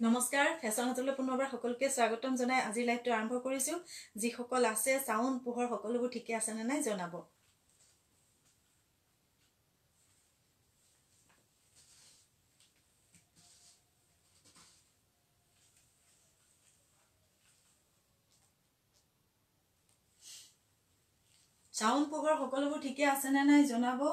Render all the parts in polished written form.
নমস্কাৰ ফেশ্বন হাটলৈ পুনৰবাৰ সকলোকে স্বাগতম জনাই আজি লাইভটো আৰম্ভ কৰিছো যি সকল আছে সাউন্ড পোহৰ সকলোবোৰ ঠিকে আছে নে নাই জনাব সাউন্ড পোহৰ সকলোবোৰ ঠিকে আছে নে নাই জনাব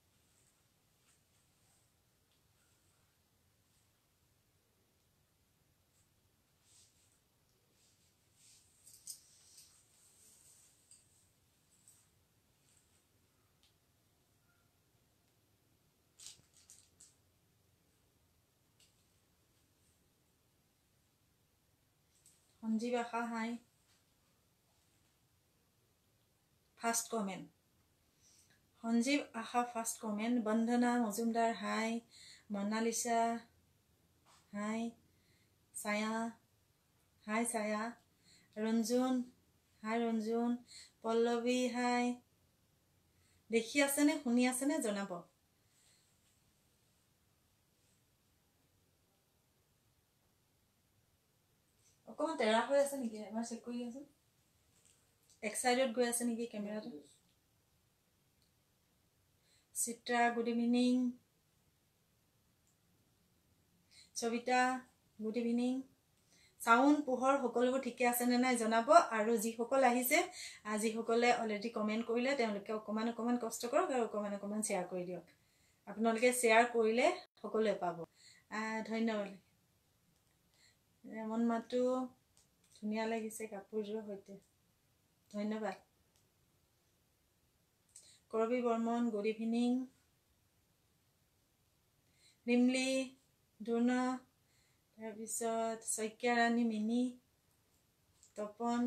Sanjeev Asha hi first comment Sanjeev Asha first comment Bandana Majumdar hi Monalisa hi Chhaya hi Chhaya Ranjun hi Ranjun Pallavi hi দেখি আছে নে শুনি আছে নে জনাব অকমান তেৰা হৈ আছে নেকি এবাৰ চেক কৰি আছো এক সাইডত গৈ আছে নেকি ক্যামেৰাটো Chitra good evening Sabita good evening sound পোহৰ সকলোবোৰ ঠিকে আছে নে নাই জনাব আৰু যি সকল আহিছে আজি সকলে অলৰেডি কমেন্ট কৰিলে তেওঁলোকে অকমান কষ্ট কৰক আৰু অকমান শেয়াৰ কৰি দিয়ক আপোনালোকে শেয়াৰ কৰিলে সকলোৱে পাব ধন্যবাদ মন মাতু ধুনিয়া লাগিছে কাপোৰজোৰ হৈতে ধন্যবাদ কৰবি বৰ্মন গুড ইভিনিং নিমলি দুৰ্না তাৰ পিছত সৈক্য ৰাণী মিনি তপন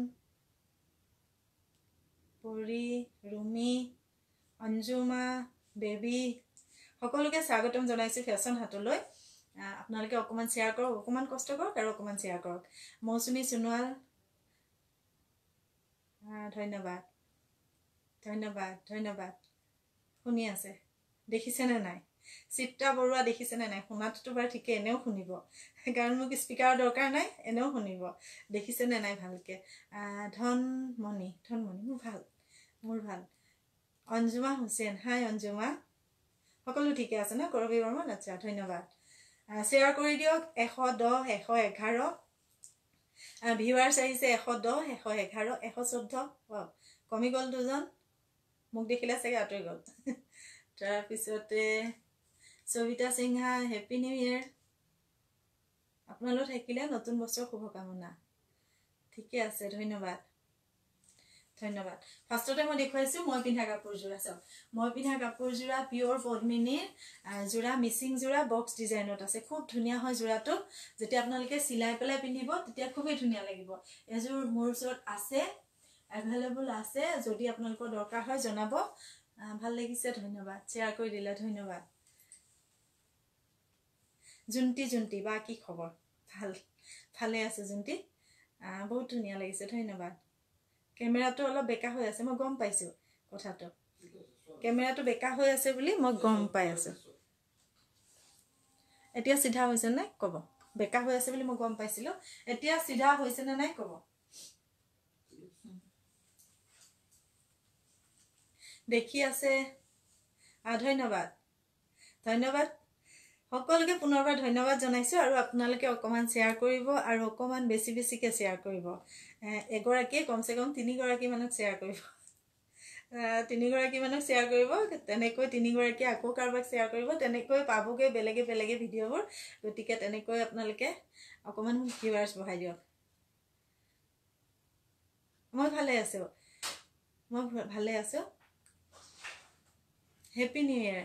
পৰি ৰুমি অঞ্জুমা বেবী সকলোকে স্বাগতম জনাইছো ফেশ্বন হাটলৈ আপোনালোকে অকমান শেয়াৰ কৰক অকমান কষ্ট কৰক আৰু অকমান শেয়াৰ কৰক মৌসুমী সোণোৱাল ধন্যবাদ ধন্যবাদ ধন্যবাদ শুনি আছে দেখিছে নে নাই চিত্ৰা বৰুৱা দেখিছে নে নাই শুনাটো বাৰু ঠিকে এনেও শুনিব কাৰণ মোক স্পিকাৰ দৰকাৰ নাই এনেও শুনিব দেখিছে নে নাই ভালকে ধনমণি মোৰ ভাল অঞ্জুমা হুছেইন হাই অঞ্জুমা সকলো ঠিকে আছে না কৰবি বৰ্মন আচ্ছা ধন্যবাদ শেয়াৰ কৰি দিয়ক 110 111 ভিউৱাৰ্ছ আহিছে 110 111 114 কমি গল দুজন মোক দেখিলা চাগে আঁতৰি গল তাৰ পিছতে Sabita Sinha happy new year আপোনালোক থাকিলে নতুন বছৰ শুভকামনা ঠিকে আছে ধন্যবাদ ধন্যবাদ ফাৰ্ষ্টতে মই দেখুৱাইছো মই পিন্ধা কাপোৰজোৰা চাওক মই পিন্ধা কাপোৰজোৰা পিওৰ পদ্মিনীৰ জোৰা মিচিং জোৰা বক্স ডিজাইনত আছে খুব ধুনিয়া হয় জোৰাটো যেতিয়া আপোনালোকে সিলাই পেলাই পিন্ধিব তেতিয়া খুবই ধুনিয়া লাগিব এজোৰ মোৰ ওচৰত আছে এভেইলেবল আছে যদি আপোনালোকৰ দৰকাৰ হয় জনাব ভাল লাগিছে ধন্যবাদ শেয়াৰ কৰি দিলে ধন্যবাদ জুন্টি বা কি খবৰ ভালে আছে জুন্টি বহুত ধুনিয়া লাগিছে ধন্যবাদ কেমেৰাটো অলপ বেকা হৈ আছে মই গম পাইছো কথাটো কেমেৰাটো বেকা হৈ আছে বুলি মই গম পাই আছো এতিয়া সিধা হৈছে নে কব বেকা হৈ আছে বুলি মই গম পাইছিলো এতিয়া সিধা হৈছে নে নাই কব দেখি আছে ধন্যবাদ ধন্যবাদ সকলোকে পুনৰবাৰ ধন্যবাদ জনাইছো আৰু আপোনালোকে অকমান শেয়াৰ কৰিব আৰু অকমান বেছিকে শেয়াৰ কৰিব এগৰাকী কমসে কম 3 গৰাকী মানক শেয়াৰ কৰিব 3 গৰাকী মানক শেয়াৰ কৰিব তেনেকৈ 3 গৰাকী আকৌ কাৰবাক শেয়াৰ কৰিব তেনেকৈ পাবগে বেলেগে ভিডিঅ'বোৰ গতিকে তেনেকৈ আপোনালোকে অকমান ভিউৱাৰ্ছ বঢ়াই দিয়ক মই ভালে আছো হেপী নিউ ইয়াৰ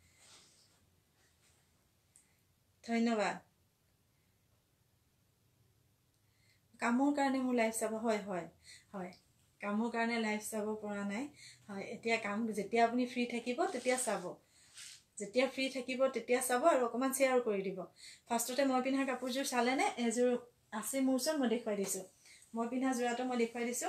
ধন্যবাদ কামৰ কাৰণে মোৰ লাইভ চাব হয় কামৰ কাৰণে লাইভ চাব পৰা নাই হয় এতিয়া কাম যেতিয়া আপুনি ফ্ৰী থাকিব তেতিয়া চাব যেতিয়া ফ্ৰী থাকিব তেতিয়া চাব আৰু অকমান শেয়াৰ কৰি দিব ফাৰ্ষ্টতে মই পিন্ধা কাপোৰজোৰ চালে নে এজোৰ আছে মোৰ ওচৰত মই দেখুৱাই দিছো মই পিন্ধা জোৰাটো মই দেখুৱাই দিছো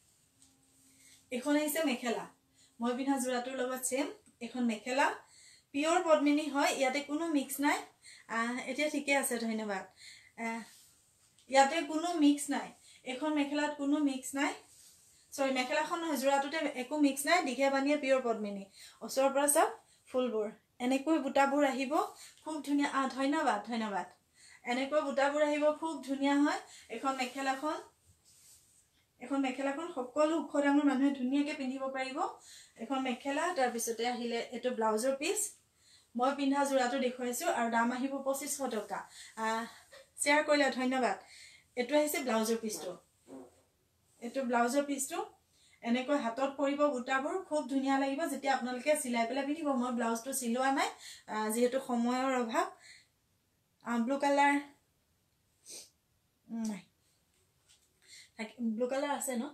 এখন আহিছে মেখেলা মই পিন্ধা জোৰাটোৰ লগত সেম এখন মেখেলা পিওর পদ্মিনী হয় ইয়াতে কোনো মিক্স নাই এতিয়া ঠিকে আছে ধন্যবাদ ইয়াতে কোনো মিক্স নাই এখন মেখেলাত কোনো মিক্স নাই সরি মেখেলাখন জোৰাটোতে একো মিক্স নাই দিঘে বানিয়ে পিওর পদ্মিনী ওচৰৰ পৰা সব ফুলবোৰ এনেকৈ বুটাবোৰ আহিব খুব ধুনিয়া ধন্যবাদ ধন্যবাদ এনেকৈ বুটাবোৰ আহিব খুব ধুনিয়া হয় এখন মেখেলাখন সকলো ওখ ডাঙৰ মানুহে ধুনিয়াকৈ পিন্ধিব পাৰিব এখন মেখেলা তাৰ পিছতে আহিলে এটো ব্লাউজৰ পিস মই পিন্ধা জোৰাটো দেখুৱাইছো আৰু দাম আহিব 2500 টকা শেয়াৰ কৰিলে ধন্যবাদ এটো আহিছে ব্লাউজৰ পিসটো এটো ব্লাউজৰ পিসটো এনেকৈ হাতত পৰিব বুটাবোৰ খুব ধুনিয়া লাগিব যেতিয়া আপোনালোকে সিলাই পেলাই পিন্ধিব মই ব্লাউজটো সিলোৱা নাই যেহেতু সময়ৰ অভাৱ ব্লু কালাৰ নাই ব্লু কালাৰ আছে ন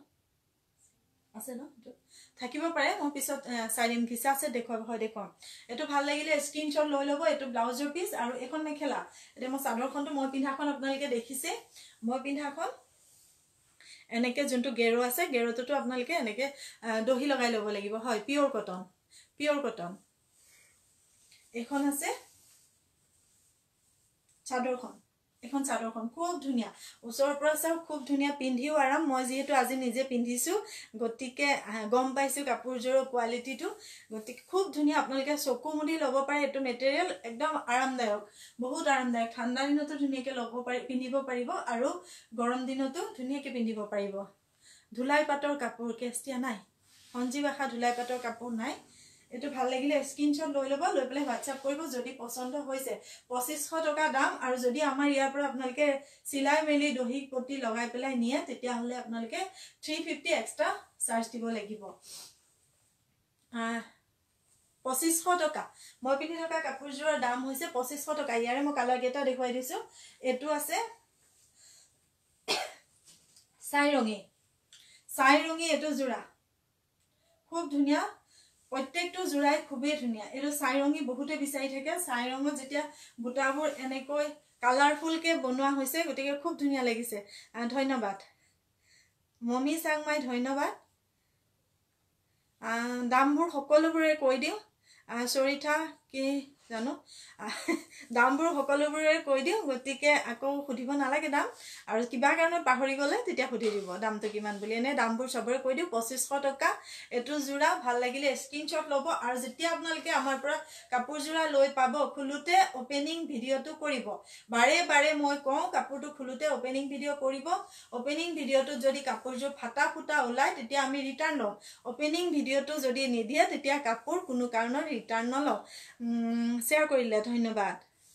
থাকিব পাৰে মই পিছত সাইডিন ঘিচা আছে দেখুৱাব হয় দেখুৱাম এটো ভাল লাগিলে স্ক্ৰিনশ্বট লৈ লব এটো ব্লাউজৰ পিস আৰু এখন মেখেলা এটা মই চাদৰখনটো মই পিন্ধাখন আপোনালোকে দেখিছে মই পিন্ধাখন এনেকে যোনটো গেৰো আছে গেৰোটো আপোনালোকে এনেকে দহি লগাই লব লাগিব হয় পিওর কটন এখন আছে চাদৰখন খুব ধুনিয়া ওচৰৰ পৰা চাও খুব ধুনিয়া পিন্ধিও আৰাম মই যেহেতু আজি নিজে পিন্ধিছো গটিকে গম পাইছো কাপোৰজোৰৰ কোৱালিটিটো গটিকে খুব ধুনিয়া আপোনালোকে চকু মুদি লব পাৰে এটো মেটেৰিয়েল একদম আৰামদায়ক বহুত আৰামদায়ক ঠাণ্ডা দিনতো ধুনিয়াকে লব পাৰি পিন্ধিব পাৰিব আৰু গৰম দিনতো ধুনিয়াকে পিন্ধিব পাৰিব ধুলাই পাটৰ কাপোৰ কেষ্টিয়া নাই সঞ্জীৱ আশা ধুলাই পাটৰ কাপোৰ নাই এটো ভাল লাগিলে স্ক্রিনশট লৈ লব লৈ পেলাই WhatsApp কৰিব যদি পছন্দ হৈছে 2500 টকা দাম আৰু যদি আমাৰ ইয়াৰ পৰা আপোনালোকে সিলাই মেলি দহি পটি লগাই পেলাই নিয়ে তেতিয়া হলে আপোনালোকে 350 এক্সট্ৰা চাৰ্জ দিব লাগিব 2500 টকা মই পিন্ধি থকা কাপোৰজোৰৰ দাম হৈছে 2500 টকা ইয়াৰে মই কালাৰ কেটা দেখুৱাই দিছো এটো আছে চাই ৰঙী এটো জোৰা খুব ধুনিয়া প্ৰত্যেকটো জোৰাই খুবেই ধুনিয়া এটো চাই ৰঙী বহুতে বিচাৰি থাকে চাই ৰঙত যেতিয়া বুটাবোৰ এনেকৈ কালাৰফুল কে বনোৱা হৈছে গটিকে খুব ধুনিয়া লাগিছে ধন্যবাদ মমি সাংমাই ধন্যবাদ দামবোৰ সকলোবোৰে কৈ দিও সৰিথা কি জানো দামবোৰ সকলোবোৰে কৈ দিও গটিকে আকৌ খুদিব নালাগে দাম আৰু কিবা কাৰণে পাহৰি গলে তেতিয়া খুদি দিব দামটো কিমান বুলি এনে দামবোৰ সবৰে কৈ দিও 2500 টকা এটো জোৰা ভাল লাগিলে স্ক্রিনশট লব আৰু যেতিয়া আপোনালোকে আমাৰ পৰা কাপোৰ জোৰা লৈ পাব খুলুতে ওপেনিং ভিডিওটো কৰিব বাৰে বাৰে মই কওঁ কাপোৰটো খুলুতে ওপেনিং ভিডিও কৰিব ওপেনিং ভিডিওটো যদি কাপোৰজোৰ ফাটা ফুটা ওলাই তেতিয়া আমি ৰিটাৰ্ণ লম ওপেনিং ভিডিওটো যদি নিদিয়ে তেতিয়া কাপোৰ কোনো কাৰণত ৰিটাৰ্ণ নলম শেয়াৰ কৰিলে ধন্যবাদ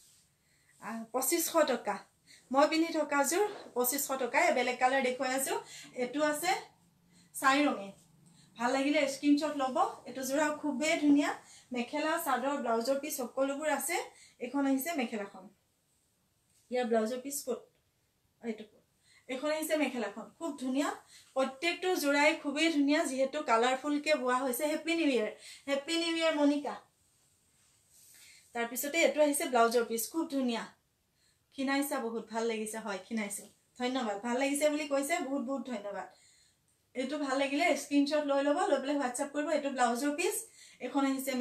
2500 টকা মই পিন্ধি থকা জোৰ 2500 টকা বেলেগ কালাৰ দেখুৱাই আছো এটো আছে চাই ৰঙে ভাল লাগিলে স্ক্রিনশট লব এটো জোৰা খুবেই ধুনিয়া মেখেলা চাদৰ ব্লাউজৰ পিস সকলোবোৰ আছে এখন আহিছে মেখেলাখন ইয়াৰ ব্লাউজৰ পিস ক'ত এইটো এখন আহিছে মেখেলাখন খুব ধুনিয়া প্ৰত্যেকটো জোৰাই খুবেই ধুনিয়া যেহেতু কালাৰফুল কে বোৱা হৈছে হেপি নিউ ইয়াৰ মনিকা তাৰ পিছতে এটো আহিছে ব্লাউজৰ পিস খুব ধুনিয়া খিনাইছা বহুত ভাল লাগিছে হয় খিনাইছো ধন্যবাদ ভাল লাগিছে বুলি কৈছে বহুত বহুত ধন্যবাদ এটো ভাল লাগিলে স্ক্রিনশট লৈ লব লৈ পেলাই WhatsApp কৰিব এটো ব্লাউজৰ পিস এখন আহিছে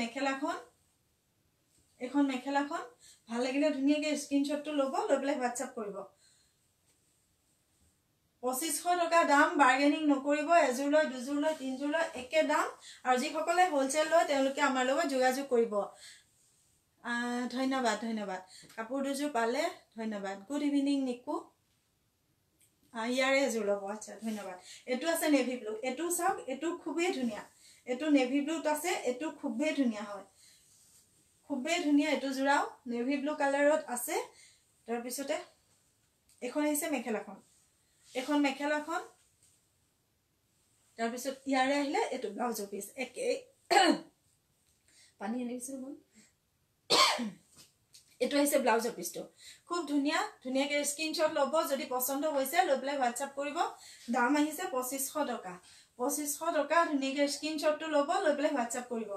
মেখেলাখন ভাল লাগিলে ধুনিয়াকে স্ক্রিনশটটো লব লৈ পেলাই WhatsApp কৰিব 2500 টকা দাম বাৰ্গেনিং নকৰিব এজোৰ লৈ দুজোৰ লৈ তিনজোৰ লৈ একে দাম আৰু যি সকলে হোলসেল লয় তেওঁলোকে আমাৰ লগত যোগাযোগ কৰিব ধন্যবাদ কাপোৰ দুজোৰ পালে ধন্যবাদ গুড ইভিনিং নিকু ইয়াৰে এজোৰ লব আচ্ছা ধন্যবাদ এটো আছে নেভি ব্লু এটো চাওক এটো খুবেই ধুনিয়া এটো নেভি ব্লুত আছে এটো খুবেই ধুনিয়া হয় খুবেই ধুনিয়া এটো জোৰাও নেভি ব্লু কালাৰত আছে তাৰ পিছতে এখন আহিছে মেখেলাখন তাৰ পিছত ইয়াৰে আহিলে এটো ব্লাউজৰ পিস একে পানী আনিছো মই এটো আহিছে ব্লাউজৰ পিসটো খুব ধুনিয়াকে স্ক্রিনশট লব যদি পছন্দ হৈছে লৈ পেলাই WhatsApp কৰিব দাম আহিছে 2500 টকা 2500 টকা ধুনিয়াকে স্ক্রিনশটটো লব লৈ পেলাই WhatsApp কৰিব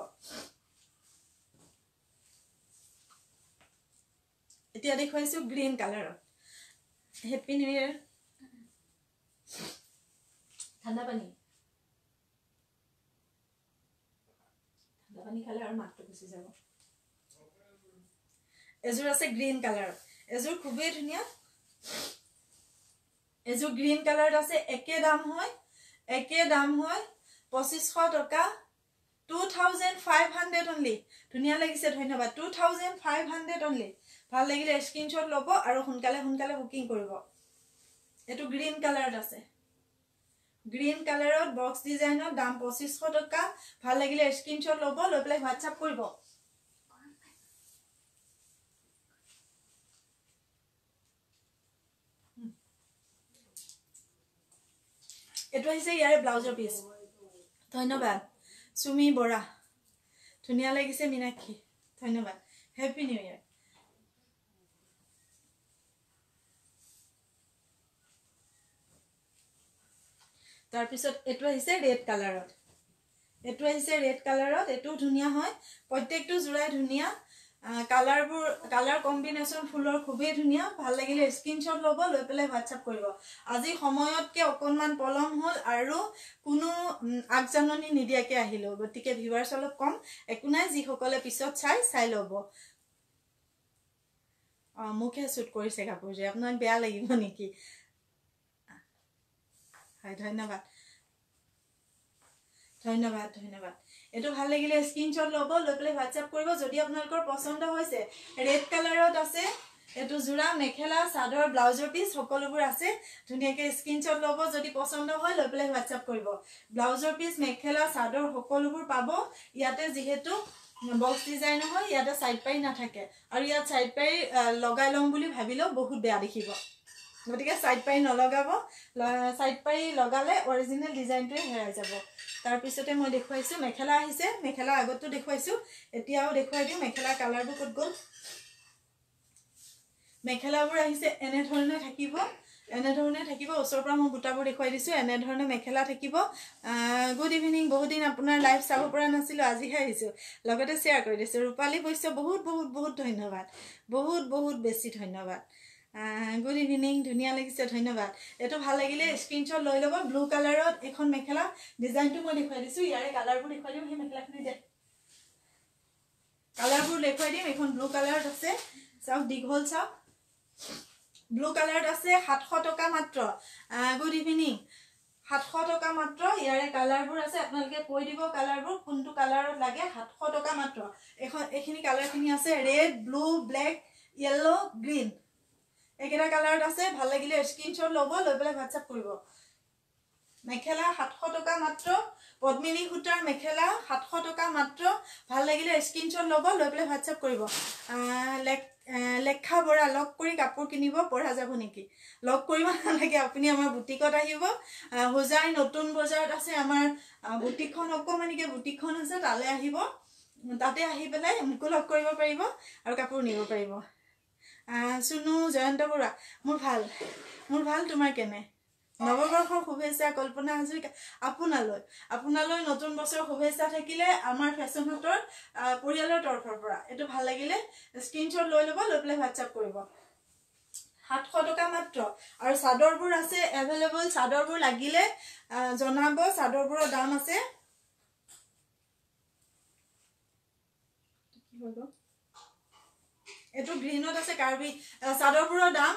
এতিয়া দেখুৱাইছো গ্ৰীন কালাৰত হেপি নিউ ইয়াৰ ঠাণ্ডা পানী খালে আৰু মাতটো গুচি যাব এযোৰ আছে গ্ৰীণ কালাৰত এযোৰ খুবেই ধুনীয়া এযোৰ গ্ৰীণ কালাৰত আছে একে দাম হয় 2500 টকা 2500 অনলি ধুনীয়া লাগিছে ধন্যবাদ 2500 অনলি ভাল লাগিলে স্ক্ৰিনশ্বট ল'ব আৰু সোনকালে বুকিং কৰিব এটো গ্ৰীণ কালাৰত আছে গ্ৰীণ কালাৰত বক্স ডিজাইনৰ দাম 2500 টকা ভাল লাগিলে স্ক্ৰিনশ্বট ল'ব লৈ পেলাই WhatsApp কৰিব এটো হৈছে ইয়াৰ ব্লাউজৰ পিস ধন্যবাদ সুমি বৰা ধুনীয়া লাগিছে মিনাক্ষী ধন্যবাদ হ্যাপি নিউ ইয়াৰ তাৰ পিছত এটো আহিছে ৰেড কালাৰত এটো ধুনীয়া হয় প্ৰত্যেকটো জোড়াই ধুনীয়া কালাৰ কম্বিনেশন ফুলৰ খুবেই ধুনীয়া ভাল লাগিলে স্ক্ৰিনশ্বট ল'ব লৈ পেলাই WhatsApp কৰিব আজি সময়তকে অকনমান পলম হল আৰু কোনো আগজাননী নিদিয়াকে আহিলো গতিকে ভিউৱাৰ্ছ অলপ কম একো নাই যি সকলে পিছত চাই ল'ব মুখে শুট কৰিছে কাপোৰ যে আপোনাক বেয়া লাগিব নেকি হাই ধন্যবাদ এটো ভাল লাগিলে স্ক্ৰিনশ্বট ল'ব লৈ পেলাই WhatsApp কৰিব যদি আপোনালোকৰ পছন্দ হৈছে ৰেড কালাৰত আছে এটো জোড়া মেখেলা চাদৰ ব্লাউজৰ পিস সকলোবোৰ আছে ধুনীয়াকৈ স্ক্ৰিনশ্বট ল'ব যদি পছন্দ হয় লৈ পেলাই WhatsApp কৰিব ব্লাউজৰ পিস মেখেলা চাদৰ সকলোবোৰ পাব ইয়াতে যেহেতু বক্স ডিজাইন হয় ইয়াতে সাইড পাই নাথাকে আৰু ইয়াত সাইড পাই লগাই লম বুলি ভাবিলেও বহুত বেয়া দেখিব গতিকে সাইড পাই নলগাব সাইড পাই লগালে অৰিজিনাল ডিজাইনটোৱে হেৰাই যাব তাৰ পিছতে মই দেখুৱাইছো মেখেলা আহিছে মেখেলা আগতো দেখুৱাইছো এতিয়াও দেখুৱাই দিম মেখেলা কালাৰবোৰ কত গল মেখেলাবোৰ আহিছে এনে ধৰণে থাকিব ওচৰৰ পৰা মই বুটাবোৰ দেখুৱাই দিছো এনে ধৰণে মেখেলা থাকিব গুড ইভিনিং বহুত দিন আপোনাৰ লাইভ চাব পৰা নাছিলো আজিহে আহিছো লগতে শেয়াৰ কৰি দিছো ৰূপালী বৈশ্য বহুত ধন্যবাদ বহুত বেছি ধন্যবাদ গুড ইভিনিং ধুনীয়া লাগিছে ধন্যবাদ এটো ভাল লাগিলে স্ক্ৰিনশ্বট লৈ ল'ব ব্লু কালাৰত এখন মেখেলা ডিজাইনটো মই দেখুৱাই দিছো ইয়াৰে কালাৰবোৰ দেখুৱাই দিম এই মেখেলাখিনি দে কালাৰবোৰ দেখুৱাই দিম এখন ব্লু কালাৰত আছে চাওক দীঘল চাওক ব্লু কালাৰত আছে 700 টকা মাত্ৰ গুড ইভিনিং 700 টকা মাত্ৰ ইয়াৰে কালাৰবোৰ আছে আপোনালোকে কৈ দিব কালাৰবোৰ কোনটো কালাৰত লাগে 700 টকা মাত্ৰ এখন এখিনি কালাৰখিনি আছে red blue black yellow green একেটা কালাৰত আছে ভাল লাগিলে স্ক্ৰিনশ্বট ল'ব লৈ পেলাই WhatsApp কৰিব মেখেলা 700 টকা মাত্ৰ পদ্মিনী সূতাৰ মেখেলা 700 টকা মাত্ৰ ভাল লাগিলে স্ক্ৰিনশ্বট ল'ব লৈ পেলাই WhatsApp কৰিব লেখা বৰা লক কৰি কাপোৰ কিনিব পৰা যাব নেকি লক কৰিব নালাগে আপুনি আমাৰ বুটিকত আহিব হোজাই নতুন বজাৰত আছে আমাৰ বুটিকখন অকমানিকে বুটিকখন আছে তালে আহিব তাতে আহি পেলাই মুকু লক কৰিব পাৰিব আৰু কাপোৰ নিব পাৰিব সুনু জয়ন্ত বৰা মোৰ ভাল তোমাৰ কেনে নৱবৰ্ষৰ শুভেচ্ছা কল্পনা হাজৰিকা আপোনালৈ নতুন বছৰৰ শুভেচ্ছা থাকিলে আমাৰ ফেশ্বন হাটৰ পৰিয়ালৰ তৰফৰ পৰা এটো ভাল লাগিলে স্ক্ৰিনশ্বট লৈ ল'ব লৈ পেলাই WhatsApp কৰিব 700 টকা মাত্ৰ আৰু চাদৰবোৰ আছে এভেইলেবল চাদৰবোৰ লাগিলে জনাব চাদৰবোৰৰ দাম আছে কি হ'ব এটো গ্ৰীনত আছে কাৰ্বি চাদৰবোৰৰ দাম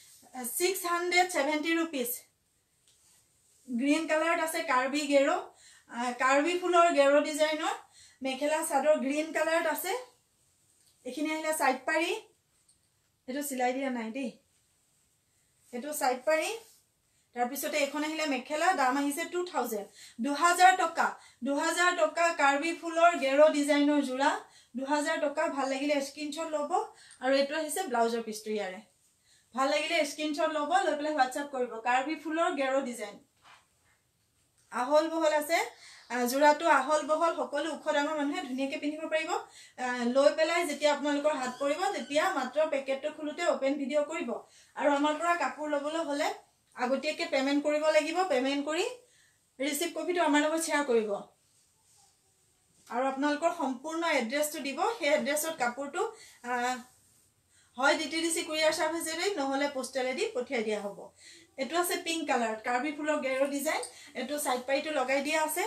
670 रुपीस গ্ৰীন কালাৰত আছে কাৰ্বি ফুলৰ গেৰো ডিজাইনৰ মেখেলা চাদৰ গ্ৰীন কালাৰত আছে এখিনি আহিলে সাইড পাৰি এটো সিলাই দিয়া নাই দেই এটো সাইড পাৰি তাৰ পিছতে এখন আহিলে মেখেলা দাম আহিছে 2000 টকা কাৰ্বি ফুলৰ গেৰো ডিজাইনৰ জোৰা 2000 টকা ভাল লাগিলে স্ক্ৰিনশ্বট ল'ব আৰু এটো আহিছে ব্লাউজৰ পিছটো ইয়াৰে ভাল লাগিলে স্ক্ৰিনশ্বট ল'ব লৈ পেলাই WhatsApp কৰিব কাৰ্বি ফুলৰ গেৰো ডিজাইন আহল বহল আছে জোৰাটো আহল বহল সকলো উখৰামৰ মানুহে ধুনীয়াকৈ পিন্ধিব পাৰিব লৈ পেলাই যেতিয়া আপোনালোকৰ হাত পৰিব তেতিয়া মাত্ৰ পেকেটটো খুলুতে ওপেন ভিডিও কৰিব আৰু আমাৰ পৰা কাপোৰ লবলৈ হলে আগতীয়াকৈ পেমেন্ট কৰিব লাগিব পেমেন্ট কৰি ৰিসিভ কপিটো আমাৰ লগত শেয়াৰ কৰিব আৰু আপোনালোকৰ সম্পূৰ্ণ এড্ৰেছটো দিব সেই এড্ৰেছত কাপোৰটো হয় ডিটিডিসি কুৰিয়াৰ সাৰ্ভিসেৰে নহলে পোষ্টেলেদি পঠিয়াই দিয়া হ'ব এটো আছে পিংক কালাৰ কাৰ্বি ফুলৰ গেৰো ডিজাইন এটো সাইড পাইটো লগাই দিয়া আছে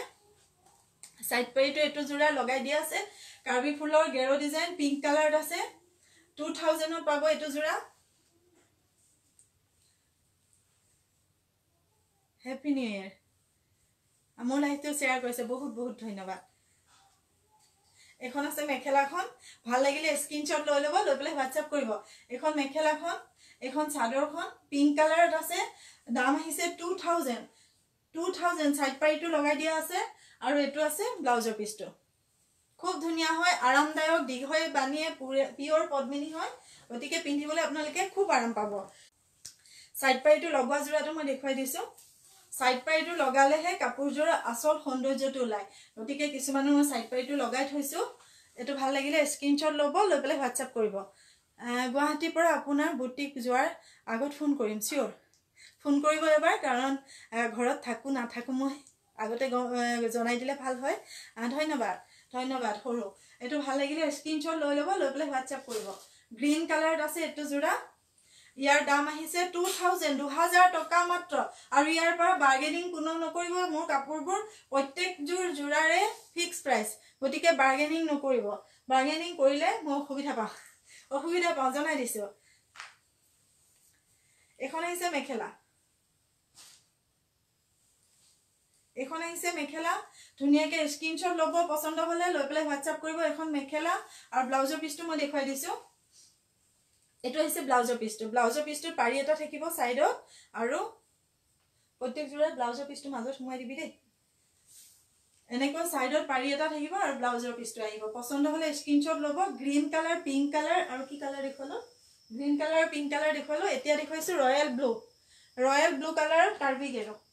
সাইড পাইটো এটো জোৰা লগাই দিয়া আছে কাৰ্বি ফুলৰ গেৰো ডিজাইন পিংক কালাৰত আছে 2000 পাব এটো জোৰা হ্যাপি নিউ ইয়ার আমার লাইফটো শেয়ার কৰিছে বহুত বহুত ধন্যবাদ এখন আছে মেখেলাখন ভাল লাগিলে স্ক্রিনশট লৈ লব লৈ পেলাই হোয়াটসঅ্যাপ কৰিব এখন মেখেলাখন এখন চাদৰখন পিঙ্ক কালাৰত আছে দাম আহিছে 2000 সাইড পাইটো লগাই দিয়া আছে আৰু এটো আছে ব্লাউজৰ পিসটো খুব ধুনিয়া হয় আৰামদায়ক দীঘয় বানিয়ে পিওর পদ্মিনী হয় গতিকে পিন্ধিবলৈ আপোনালোকে খুব আৰাম পাব সাইড পাইটো লগোৱা জোৰাটো মই দেখুৱাই দিছো সাইড পাইটো লগালেহে কাপোৰজোৰ আসল সৌন্দৰ্যটো ওলায় গতিকে কিছুমানৰ সাইড পাইটো লগাই থৈছো এটো ভাল লাগিলে স্ক্রিনশট লব লৈ পেলাই হোয়াটসঅ্যাপ কৰিব গুৱাহাটীৰ পৰা আপোনাৰ বুটিক যোৱাৰ আগত ফোন কৰিম সিওৰ ফোন কৰিব এবাৰ কাৰণ ঘৰত থাকো না থাকো মই আগতে জনাই দিলে ভাল হয় ধন্যবাদ ধন্যবাদ হৰো এটো ভাল লাগিলে স্ক্রিনশট লৈ লব লৈ পেলাই হোয়াটসঅ্যাপ কৰিব গ্ৰীন কালাৰত আছে এটো জোৰা ইয়াৰ দাম আহিছে 2000 টকা মাত্ৰ আৰু ইয়াৰ পৰা বাৰ্গেনিং কোনো নকৰিব মোৰ কাপোৰবোৰ প্ৰত্যেক জোৰাৰে ফিক্স প্ৰাইস গতিকে বাৰ্গেনিং নকৰিব বাৰ্গেনিং কৰিলে মই অসুবিধা পাওঁ জনাই দিছো এখন আহিছে মেখেলা ধুনিয়াকে স্ক্রিনশট লব পছন্দ হলে লৈ পেলাই হোয়াটসঅ্যাপ কৰিব এখন মেখেলা আৰু ব্লাউজৰ পিসটো মই দেখুৱাই দিছো এটো হৈছে ব্লাউজৰ পিসটো পাৰি এটা থাকিব সাইডত আৰু প্ৰত্যেক জোৰা ব্লাউজৰ পিসটো মাজত সোমাই দিবি দেই এনেকৈ সাইডত পাৰি এটা থাকিব আৰু ব্লাউজৰ পিসটো আহিব পছন্দ হলে স্ক্রিনশট লব গ্ৰীন কালাৰ পিঙ্ক কালাৰ আৰু কি কালাৰ দেখলো গ্ৰীন কালাৰ পিঙ্ক কালাৰ দেখলো এতিয়া দেখুৱাইছো ৰয়েল ব্লু কালাৰ কাৰ্বি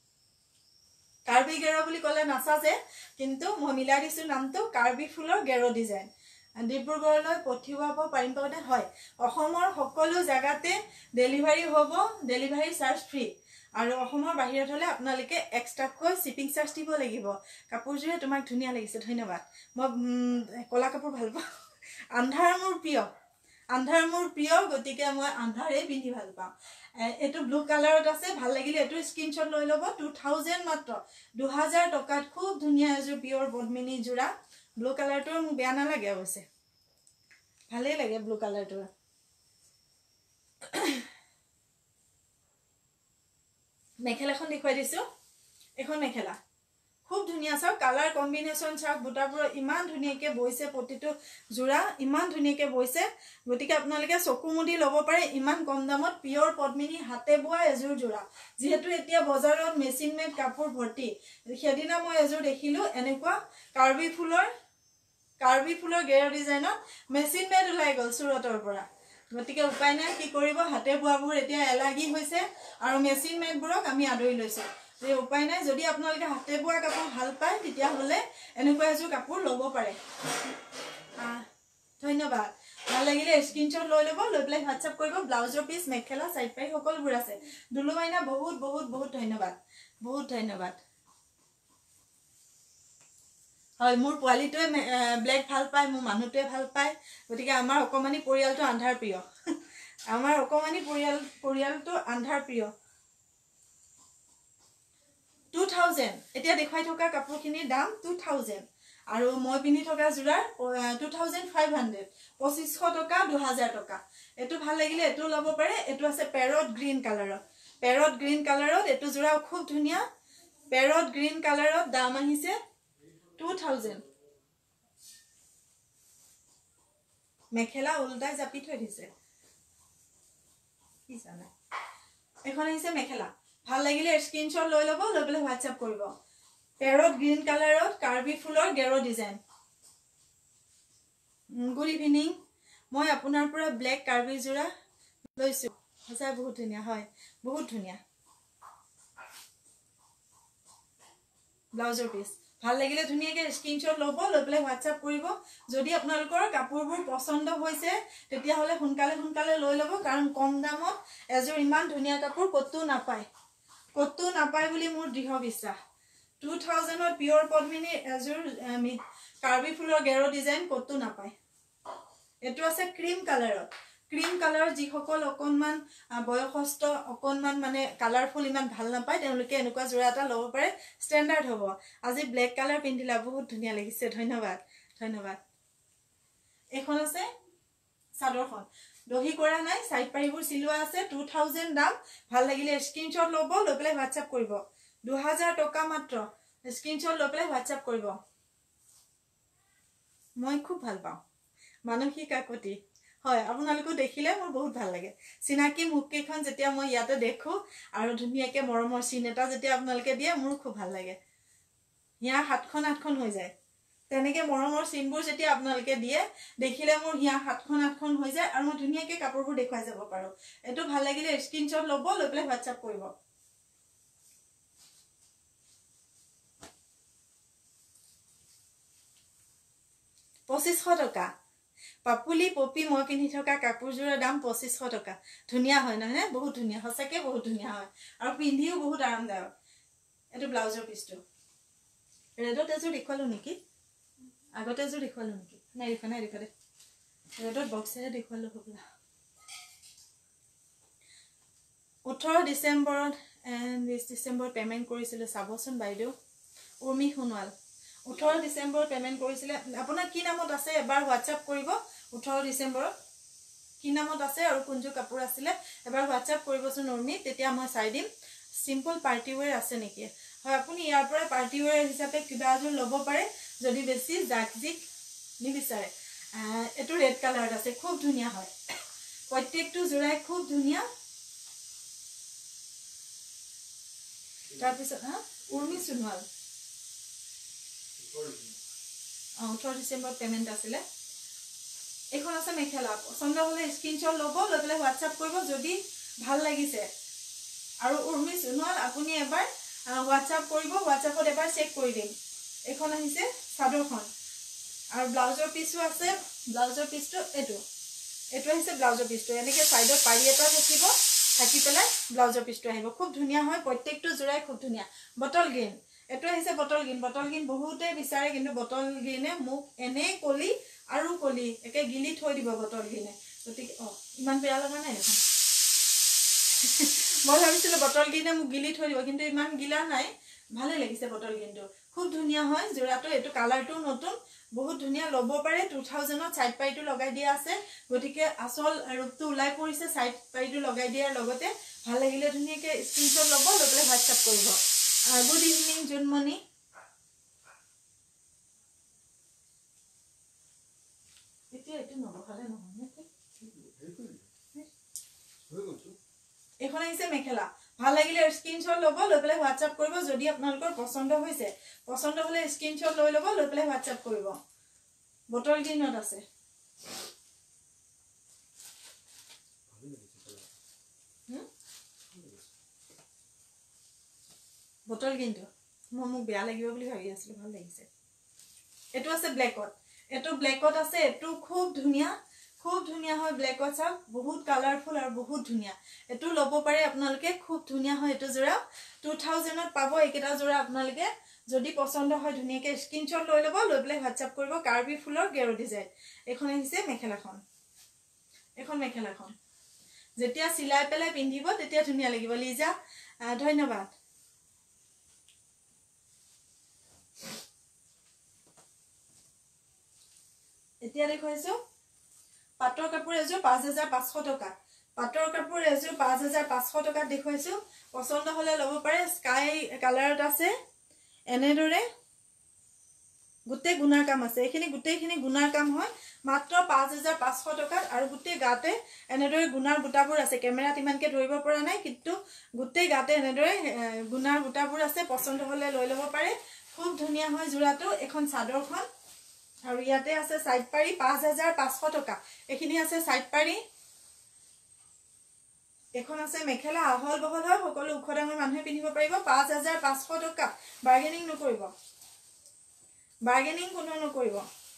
গেৰো বুলি ক'লে নাচাজে কিন্তু মই মিলাই দিছো নামটো কাৰ্বি ফুলৰ গেৰো ডিজাইন ডিব্ৰুগড়লৈ পঠিওৱাব পাৰিম পাওঁতে হয় অসমৰ সকলো জায়গাতে ডেলিভাৰী হ'ব ডেলিভাৰী চাৰ্জ ফ্ৰী আৰু অসমৰ বাহিৰত হলে আপোনালোকে এক্সট্ৰাকৈ শিপিং চাৰ্জ দিব লাগিব কাপোৰজোৰে তোমাক ধুনিয়া লাগিছে ধন্যবাদ মই কলা কাপোৰ ভাল পাওঁ আন্ধাৰ মোৰ প্ৰিয় গতিকে মই আন্ধাৰে পিন্ধি ভাল পাওঁ এটো ব্লু কালাৰত আছে ভাল লাগিলে এটো স্ক্রিনশট লৈ লব 2000 মাত্ৰ 2000 টকাত খুব ধুনিয়া এজোৰ পিওর পদ্মিনী জোৰা ব্লু কালাৰটো বেয়া নালাগে অৱশ্যে ভালেই লাগে ব্লু কালাৰটো মেখেলাখন দেখুৱাই দিছো এখন মেখেলা খুব ধুনিয়া চাওক কালাৰ কম্বিনেশন চাওক বুটাবোৰ ইমান ধুনিয়াকে বইছে প্ৰতিটো জোৰা ইমান ধুনিয়াকে বইছে গতিকে আপোনালোকে চকু মুদি লব পাৰে ইমান কম দামত পিওর পদ্মিনী হাতে বোৱা এজোৰ জোৰা যেহেতু এতিয়া বজাৰত মেচিন মেড কাপোৰ ভৰ্তি সেদিনা মই এজোৰ দেখিলো এনেকুৱা কাৰ্বি ফুলৰ গেৰ ডিজাইনত মেচিন মেড ওলাই গল সুৰতৰ পৰা গতিকে উপায় নাই কি কৰিব হাতে বোৱাবোৰ এতিয়া এলাগি হৈছে আৰু মেচিন মেডবোৰক আমি আদৰি লৈছো যে উপায় নাই যদি আপোনালোকে হাতে বোৱা কাপোৰ ভাল পায় তেতিয়া হলে এনেকুৱা এজোৰ কাপোৰ লব পাৰে ধন্যবাদ ভাল লাগিলে স্ক্রিনশট লৈ লব লৈ পেলাই হোয়াটসঅ্যাপ কৰিব ব্লাউজৰ পিস মেখেলা সাইড পাই সকলোবোৰ আছে দুলু মাইনা বহুত ধন্যবাদ হয় মোৰ পোৱালিটোৱে ব্ল্যাক ভাল পায় মোৰ মানুহটোৱে ভাল পায় গতিকে আমাৰ অকমানি পৰিয়ালটো আন্ধাৰ প্ৰিয় আমাৰ অকমানি পৰিয়ালটো আন্ধাৰ প্ৰিয় 2000 এতিয়া দেখাই থকা কাপোৰখিনিৰ দাম 2000 আৰু মই পিন্ধি থকা জোৰাৰ 2500 2500 টকা 2000 টকা এটো ভাল লাগিলে এটো লব পাৰে এটো আছে প্যাৰট গ্ৰীন কালাৰত এটো জোৰা খুব ধুনিয়া প্যাৰট গ্ৰীন কালাৰত দাম আহিছে 2000 মেখেলা উল্টাই জাপি থৈ দিছে কি জানে এখন আহিছে মেখেলা ভাল লাগিলে স্ক্রিনশট লৈ লব লৈ পেলাই হোয়াটসঅ্যাপ কৰিব প্যাৰট গ্ৰীন কালাৰত কাৰ্বি ফুলৰ গেৰো ডিজাইন গুড ইভিনিং মই আপোনাৰ পৰা ব্ল্যাক কাৰ্বি জোৰা লৈছো সঁচা বহুত ধুনিয়া হয় বহুত ধুনিয়া ব্লাউজৰ পিস ভাল লাগিলে ধুনিয়াকে স্ক্রিনশট লব লৈ পেলাই হোয়াটসঅ্যাপ কৰিব যদি আপোনালোকৰ কাপোৰবোৰ পছন্দ হৈছে তেতিয়া হলে সোনকালে লৈ লব কাৰণ কম দামত এজোৰ ইমান ধুনিয়া কাপোৰ কতো নাপায় বুলি মোৰ দৃঢ় বিশ্বাস 2000ত পিওর পদ্মিনী এজোৰ কাৰ্বি ফুলৰ গেৰো ডিজাইন কতো নাপায় এটো আছে ক্ৰীম কালাৰ যিসকল অকনমান বয়সস্থ অকনমান মানে কালাৰফুল ইমান ভাল নাপায় তেওঁলোকে এনেকুৱা জোৰা এটা লব পাৰে ষ্টেণ্ডাৰ্ড হ'ব আজি ব্ল্যাক কালাৰ পিন্ধিলা বহুত ধুনিয়া লাগিছে ধন্যবাদ এখন আছে চাদৰখন দহি কৰা নাই সাইড পাৰিবোৰ চিলোৱা আছে 2000 দাম ভাল লাগিলে স্ক্ৰিনশ্বট ল'ব লৈ পেলাই WhatsApp কৰিব 2000 টকা মাত্ৰ স্ক্ৰিনশ্বট লৈ পেলাই WhatsApp কৰিব মই খুব ভাল পাওঁ মানসিক কাকতি হয় আপোনালোকো দেখিলে মোৰ বহুত ভাল লাগে চিনাকি মুখকেইখন যেতিয়া মই ইয়াতে দেখো আৰু ধুনীয়াকে মৰমৰ চিন এটা যেতিয়া আপোনালোকে দিয়ে মোৰ খুব ভাল লাগে হিয়া 7খন 8খন হৈ যায় তেনেকে মৰমৰ চিনবোৰ যেতিয়া আপোনালোকে দিয়ে দেখিলে মোৰ হিয়া 7খন 8খন হৈ যায় আৰু মই ধুনীয়াকে কাপোৰবোৰ দেখুৱাই যাব পাৰো এটো ভাল লাগিলে স্ক্ৰিনশ্বট ল'ব লৈ পেলাই WhatsApp কৰিব 2500 টকা পাপুলি পপি মই পিন্ধি থকা কাপোৰজোৰৰ দাম 2500 টকা ধুনিয়া হয় নহয় বহুত ধুনিয়া হসকে বহুত ধুনিয়া হয় আৰু পিন্ধিও বহুত আৰামদায়ক এটো ব্লাউজৰ পিছটো ৰেডত এজোৰ দেখুৱালো নেকি আগতে এজোৰ দেখুৱালো নেকি নাই দেখুৱা দে ৰেডত বক্সেৰে দেখুৱালো হ'বলা 18 ডিসেম্বৰত এণ্ড 20 ডিসেম্বৰ পেমেন্ট কৰিছিল চাবচোন বাইদেউ উৰ্মি সোণোৱাল 18 ডিসেম্বৰ পেমেন্ট কৰিছিলে আপোনাৰ কি নামত আছে এবাৰ WhatsApp কৰিব 18 ডিসেম্বৰত কি নামত আছে আৰু কোনজো কাপোৰ আছিল এবাৰ WhatsApp কৰিবচোন উৰ্মি তেতিয়া মই চাই দিম সিম্পল পাৰ্টি ওয়্যাৰ আছে নেকি হয় আপুনি ইয়াৰ পৰা পাৰ্টি ওয়্যাৰ হিচাপে কিবা এজোৰ ল'ব পাৰে যদি বেছি জাকজিক নিবিচাৰে এটো ৰেড কালাৰত আছে খুব ধুনিয়া হয় প্ৰত্যেকটো জোৰাই খুব ধুনিয়া তাৰপিছত উৰ্মি সোণোৱাল 18 ডিসেম্বৰ পেমেন্ট আছিল এখন আছে মেখেলা পছন্দ হলে স্ক্ৰিনশ্বট ল'ব লৈ পেলাই WhatsApp কৰিব যদি ভাল লাগিছে আৰু উৰ্মি সোণোৱাল আপুনি এবাৰ WhatsApp কৰিব WhatsAppত এবাৰ চেক কৰি দিম এখন আহিছে সাদৰখন আৰু ব্লাউজৰ পিছও আছে ব্লাউজৰ পিছটো এটো আহিছে ব্লাউজৰ পিছটো এনেকে সাইডত পাৰি এটা থাকিব থাকি পেলাই ব্লাউজৰ পিছটো আহিব খুব ধুনিয়া হয় প্ৰত্যেকটো জোৰাই খুব ধুনিয়া বটল গ্ৰীন এটো আহিছে বটল গ্ৰীন বহুতে বিচাৰে কিন্তু বটল গ্ৰীনে মোক এনে কলি আৰু কলি একে গিলি থৈ দিব বটল গ্ৰীনে গতিকে ইমান বেয়া লগা নাই দেখোন মই ভাবিছিলো বটল গ্ৰীনে মোক গিলি থৈ দিব কিন্তু ইমান গিলা নাই ভালে লাগিছে বটল গ্ৰীনটো খুব ধুনিয়া হয় জোৰাটো এটো কালাৰটো নতুন বহুত ধুনিয়া ল'ব পাৰে 2000 ত সাইড পাইটো লগাই দিয়া আছে গতিকে আসল ৰূপটো উলাই পৰিছে সাইড পাইটো লগাই দিয়াৰ লগতে ভাল লাগিলে ধুনিয়াকে স্ক্ৰিনশ্বট ল'ব লৈ পেলাই WhatsApp কৰিব গুড ইভিনিং জুনমণি এতিয়া এটো নবহালে নহয় এখন আহিছে মেখেলা ভাল লাগিলে স্ক্ৰিনশ্বট ল'ব লৈ পেলাই WhatsApp কৰিব যদি আপোনালোকৰ পছন্দ হৈছে পছন্দ হলে স্ক্ৰিনশ্বট লৈ ল'ব লৈ পেলাই WhatsApp কৰিব বটল গ্ৰীনত আছে বটল গ্ৰীনটো মোক বেয়া লাগিব বুলি ভাবি আছিল ভাল লাগিছে এটো আছে ব্ল্যাকত এটো ব্ল্যাকত আছে এটো খুব ধুনিয়া হয় ব্ল্যাকত চাওক বহুত কালাৰফুল আৰু বহুত ধুনিয়া এটো ল'ব পাৰে আপোনালোকে খুব ধুনিয়া হয় এটো জোৰা 2000 ত পাব একেটা জোৰা আপোনালোকে যদি পছন্দ হয় ধুনিয়াকে স্ক্ৰিনশ্বট লৈ ল'ব লৈ পেলাই WhatsApp কৰিব কাৰ্বি ফুলৰ গেৰো ডিজাইন এখন আহিছে মেখেলাখন যেতিয়া সিলাই পেলাই পিন্ধিব তেতিয়া ধুনিয়া লাগিব লিজা ধন্যবাদ এতিয়া দেখুৱাইছো পাটৰ কাপোৰ এজোৰ 5500 টকা পাটৰ কাপোৰ এজোৰ 5500 টকা দেখুৱাইছো পছন্দ হলে ল'ব পাৰে স্কাই কালাৰত আছে এনেদৰে গুটে গুণাৰ কাম আছে এখিনি গুটেখিনি গুণাৰ কাম হয় মাত্ৰ 5500 টকাত আৰু গুটে গাতে এনেদৰে গুণাৰ বুটাবোৰ আছে কেমেৰাত ইমানকে ধৰিব পৰা নাই কিন্তু গুটে গাতে এনেদৰে গুণাৰ বুটাবোৰ আছে পছন্দ হলে লৈ ল'ব পাৰে খুব ধুনিয়া হয় জোৰাটো এখন চাদৰখন আৰু ইয়াতে আছে সাইড পাৰি 5500 টকা এখিনি আছে সাইড পাৰি এখন আছে মেখেলা আহল বহল হয় সকলো উখডাঙৰ মানুহে পিন্ধিব পাৰিব 5500 টকা বাৰ্গেনিং কোনো নকৰিব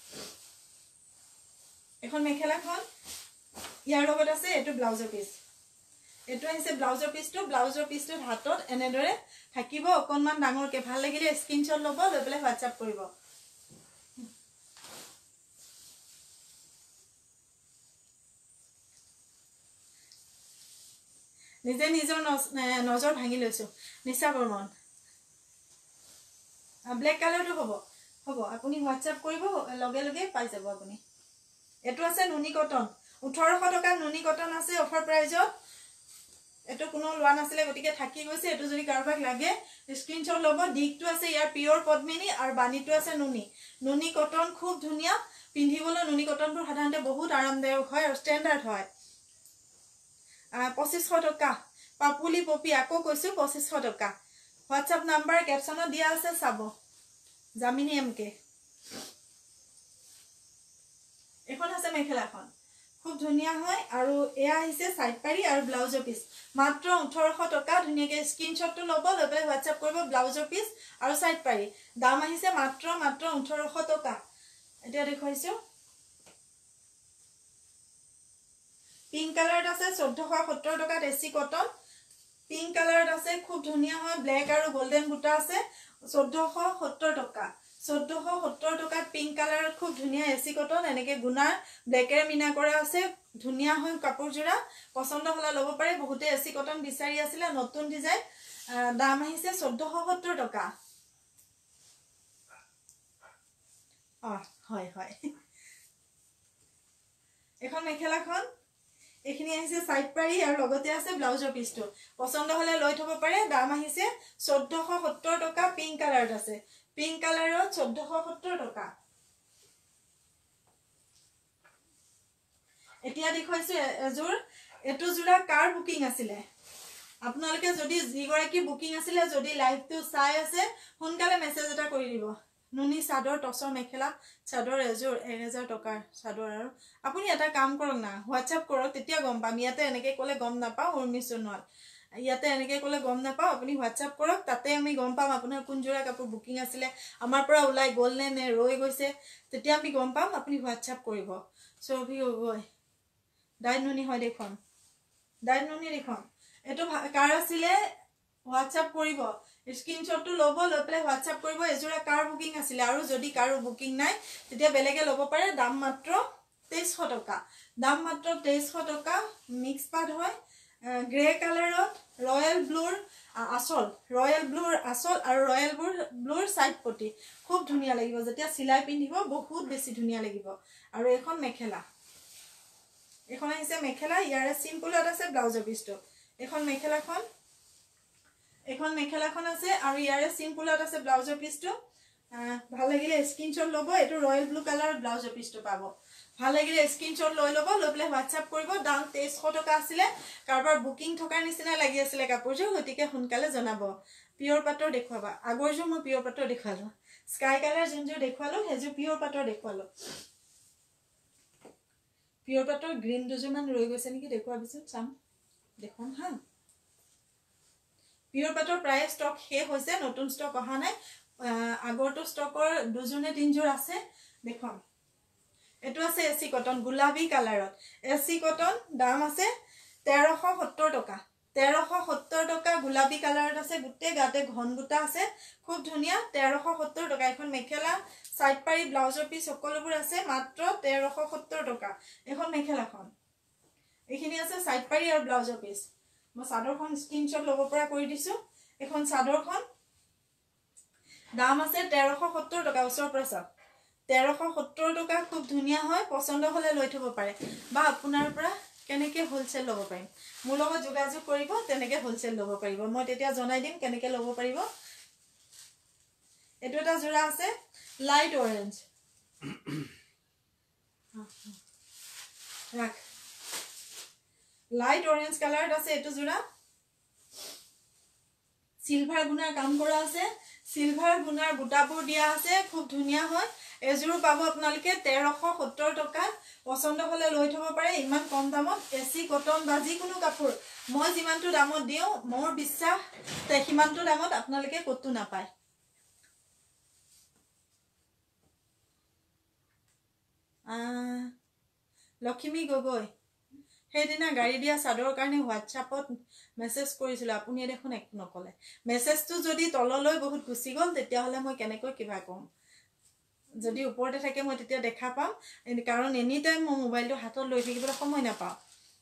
এখন মেখেলাখন ইয়াৰ লগত আছে এটো ব্লাউজৰ পিছ এটো আহিছে ব্লাউজৰ পিছটো হাতত এনেদৰে থাকিব অকনমান ডাঙৰকে ভাল লাগিলে স্ক্ৰিনশ্বট ল'ব লৈ পেলাই WhatsApp কৰিব নিজে নিজৰ নজৰ ভাঙি লৈছো নিশা বৰ্মন ব্ল্যাক কালাৰটো হ'ব আপুনি WhatsApp কৰিব লগে লগে পাই যাব আপুনি এটো আছে নুনি কটন 1800 টকা নুনি কটন আছে অফাৰ প্ৰাইজত এটো কোনো লোৱা নাছিলে গটিকে থাকি গৈছে এটো যদি কাৰোবাক লাগে স্ক্ৰিনশ্বট ল'ব দিকটো আছে ইয়াৰ পিওৰ পদ্মিনী আৰু বানিটো আছে নুনি কটন খুব ধুনিয়া পিন্ধিবলৈ নুনি কটনটো সাধাৰণতে বহুত আৰামদায়ক হয় আৰু ষ্টেণ্ডাৰ্ড হয় 2500 টকা পাপুলি পপি আকৌ কৈছো 2500 টকা হোৱাটছআপ নাম্বাৰ ক্যাপশনত দিয়া আছে চাব জামিনী এমকে এখন আছে মেখেলাখন খুব ধুনিয়া হয় আৰু এয়া আহিছে সাইড পাৰি আৰু ব্লাউজৰ পিস মাত্ৰ 1800 টকা ধুনিয়াকে স্ক্ৰিনশ্বটটো ল'ব লৈ পেলাই হোৱাটছআপ কৰিব ব্লাউজৰ পিস আৰু সাইড পাৰি দাম আহিছে মাত্ৰ 1800 টকা এটা দেখুৱাইছো পিংক কালাৰত আছে 1470 টকা এসি কটন পিংক কালাৰত আছে খুব ধুনিয়া হয় ব্ল্যাক আৰু গোল্ডেন বুটা আছে 1470 টকা 1470 টকা পিংক কালাৰত খুব ধুনিয়া এসি কটন এনেকে গুনাৰ ব্ল্যাকেৰে মিনা কৰা আছে ধুনিয়া হয় কাপোৰ জোৰা পছন্দ হলা ল'ব পাৰে বহুতে এসি কটন বিচাৰি আছিল নতুন ডিজাইন দাম আহিছে 1470 টকা হয় হয় এখন মেখেলাখন এখিনি আহিছে সাইড পাৰি আৰু লগতে আছে ব্লাউজৰ পিসটো পছন্দ হলে লৈ থব পাৰে দাম আহিছে 1470 টকা পিংক কালাৰত আছে পিংক কালাৰত 1470 টকা এতিয়া দেখুৱাইছো এজোৰ এটো জোৰা কাৰ বুকিং আছিলে আপোনালোকে যদি জিগৰাকি বুকিং আছিলে যদি লাইভটো চাই আছে সোনকালে মেসেজ এটা কৰি দিব নুনি চাদৰ টছৰ মেখেলা চাদৰ এজোৰ 1000 টকাৰ চাদৰ আৰু আপুনি এটা কাম কৰক না হোৱাটছআপ কৰক তেতিয়া গম পাম ইয়াতে এনেকে ক'লে গম নাপাও উৰ্মিছনৱাল ইয়াতে এনেকে ক'লে গম নাপাও আপুনি হোৱাটছআপ কৰক তাতে আমি গম পাম আপোনাৰ কোন জোৰা কাপোৰ বুকিং আছিলে আমাৰ পৰা ওলাই গল নে ৰৈ গৈছে তেতিয়া আমি গম পাম আপুনি হোৱাটছআপ কৰিব সবি গগৈ ডাই নুনি হয় দেখোন ডাই নুনি দেখোন এটো কাৰ আছিলে হোৱাটছআপ কৰিব স্ক্ৰিনশ্বটটো ল'ব লৈ পেলাই হোৱাটছআপ কৰিব এজোৰা কাৰ বুকিং আছিলে আৰু যদি কাৰো বুকিং নাই তেতিয়া বেলেগে ল'ব পাৰে দাম মাত্ৰ 2300 টকা দাম মাত্ৰ 2300 টকা মিক্স পাট হয় গ্ৰে কালাৰত ৰয়েল ব্লুৰ আসল আৰু ৰয়েল ব্লুৰ সাইড পটি খুব ধুনিয়া লাগিব যেতিয়া সিলাই পিন্ধিব বহুত বেছি ধুনিয়া লাগিব আৰু এখন মেখেলা এখন আহিছে মেখেলা ইয়াৰে সিম্পলত আছে ব্লাউজৰ পিসটো এখন মেখেলাখন আছে আৰু ইয়াৰে সিম্পলত আছে ব্লাউজৰ পিসটো ভাল লাগিলে স্ক্ৰিনশ্বট ল'ব এটো ৰয়েল ব্লু কালাৰৰ ব্লাউজৰ পিসটো পাব ভাল লাগিলে স্ক্ৰিনশ্বট লৈ ল'ব লৈ পেলাই হোৱাটছআপ কৰিব দাম 2300 টকা আছিলে কাৰোবাৰ বুকিং থকাৰ নিচিনা লাগি আছিলে কাপোৰযোৰ গতিকে সোনকালে জনাব পিওৰ পাটৰ দেখুৱাবা আগৰযোৰ মই পিওৰ পাটৰ দেখুৱালো স্কাই কালাৰ যোনযোৰ দেখুৱালো হেজু পিওৰ পাটৰ দেখুৱালো পিওৰ পাটৰ গ্ৰীন দুজোৰমান ৰৈ গৈছে নেকি দেখুৱাবিচোন চাম দেখুৱাম হা পিওৰ পাটৰ প্ৰায় ষ্টক শেষ হৈছে নতুন ষ্টক অহা নাই আগৰটো ষ্টকৰ দুজোৰ নে তিনজোৰ আছে দেখুৱাম এটো আছে এসি কটন গুলাবী কালাৰত এসি কটন দাম আছে 1370 টকা 1370 টকা গুলাবী কালাৰত আছে গুটে গাতে ঘন গুটা আছে খুব ধুনিয়া 1370 টকা এখন মেখেলা সাইড পাৰি ব্লাউজৰ পিস সকলোবোৰ আছে মাত্ৰ 1370 টকা এখন মেখেলাখন এখিনি আছে সাইড পাৰি আৰু ব্লাউজৰ পিস মই চাদৰখন স্ক্ৰিনশ্বট ল'ব পৰা কৰি দিছো এখন চাদৰখন দাম আছে 1370 টকা ওচৰ পৰা চাওক 1370 টকা খুব ধুনিয়া হয় পছন্দ হলে লৈ থব পাৰে বা আপোনাৰ পৰা কেনেকে হোলসেল ল'ব পাৰিম মোৰ লগত যোগাযোগ কৰিব তেনেকে হোলসেল ল'ব পাৰিব মই তেতিয়া জনাই দিম কেনেকে ল'ব পাৰিব এটো এটা জোৰা আছে লাইট অৰেঞ্জ ৰাখ লাইট অৰেঞ্জ কালাৰত আছে এটো জোৰা সিলভাৰ গুণাৰ কাম কৰা আছে সিলভাৰ গুণাৰ বুটাবোৰ দিয়া আছে খুব ধুনিয়া হয় এজোৰ পাব আপোনালোকে 1370 টকা পছন্দ হলে লৈ থব পাৰে ইমান কম দামত এসি কটন বা যিকোনো কাপোৰ মই যিমানটো দামত দিও মোৰ বিশ্বাস তে সিমানটো দামত আপোনালোকে কতো নাপায় লক্ষ্মী গগৈ সেইদিনা গাড়ী দিয়া চাদৰ কাৰণে হোৱাটছআপত মেসেজ কৰিছিল আপুনি দেখোন একো নকলে মেসেজটো যদি তললৈ বহুত গুছি গল তেতিয়া হলে মই কেনেকৈ কিবা কম যদি ওপৰতে থাকে মই তেতিয়া দেখা পাম কাৰণ এনি টাইম মই মোবাইলটো হাতত লৈ থাকিবলৈ সময় নাপাওঁ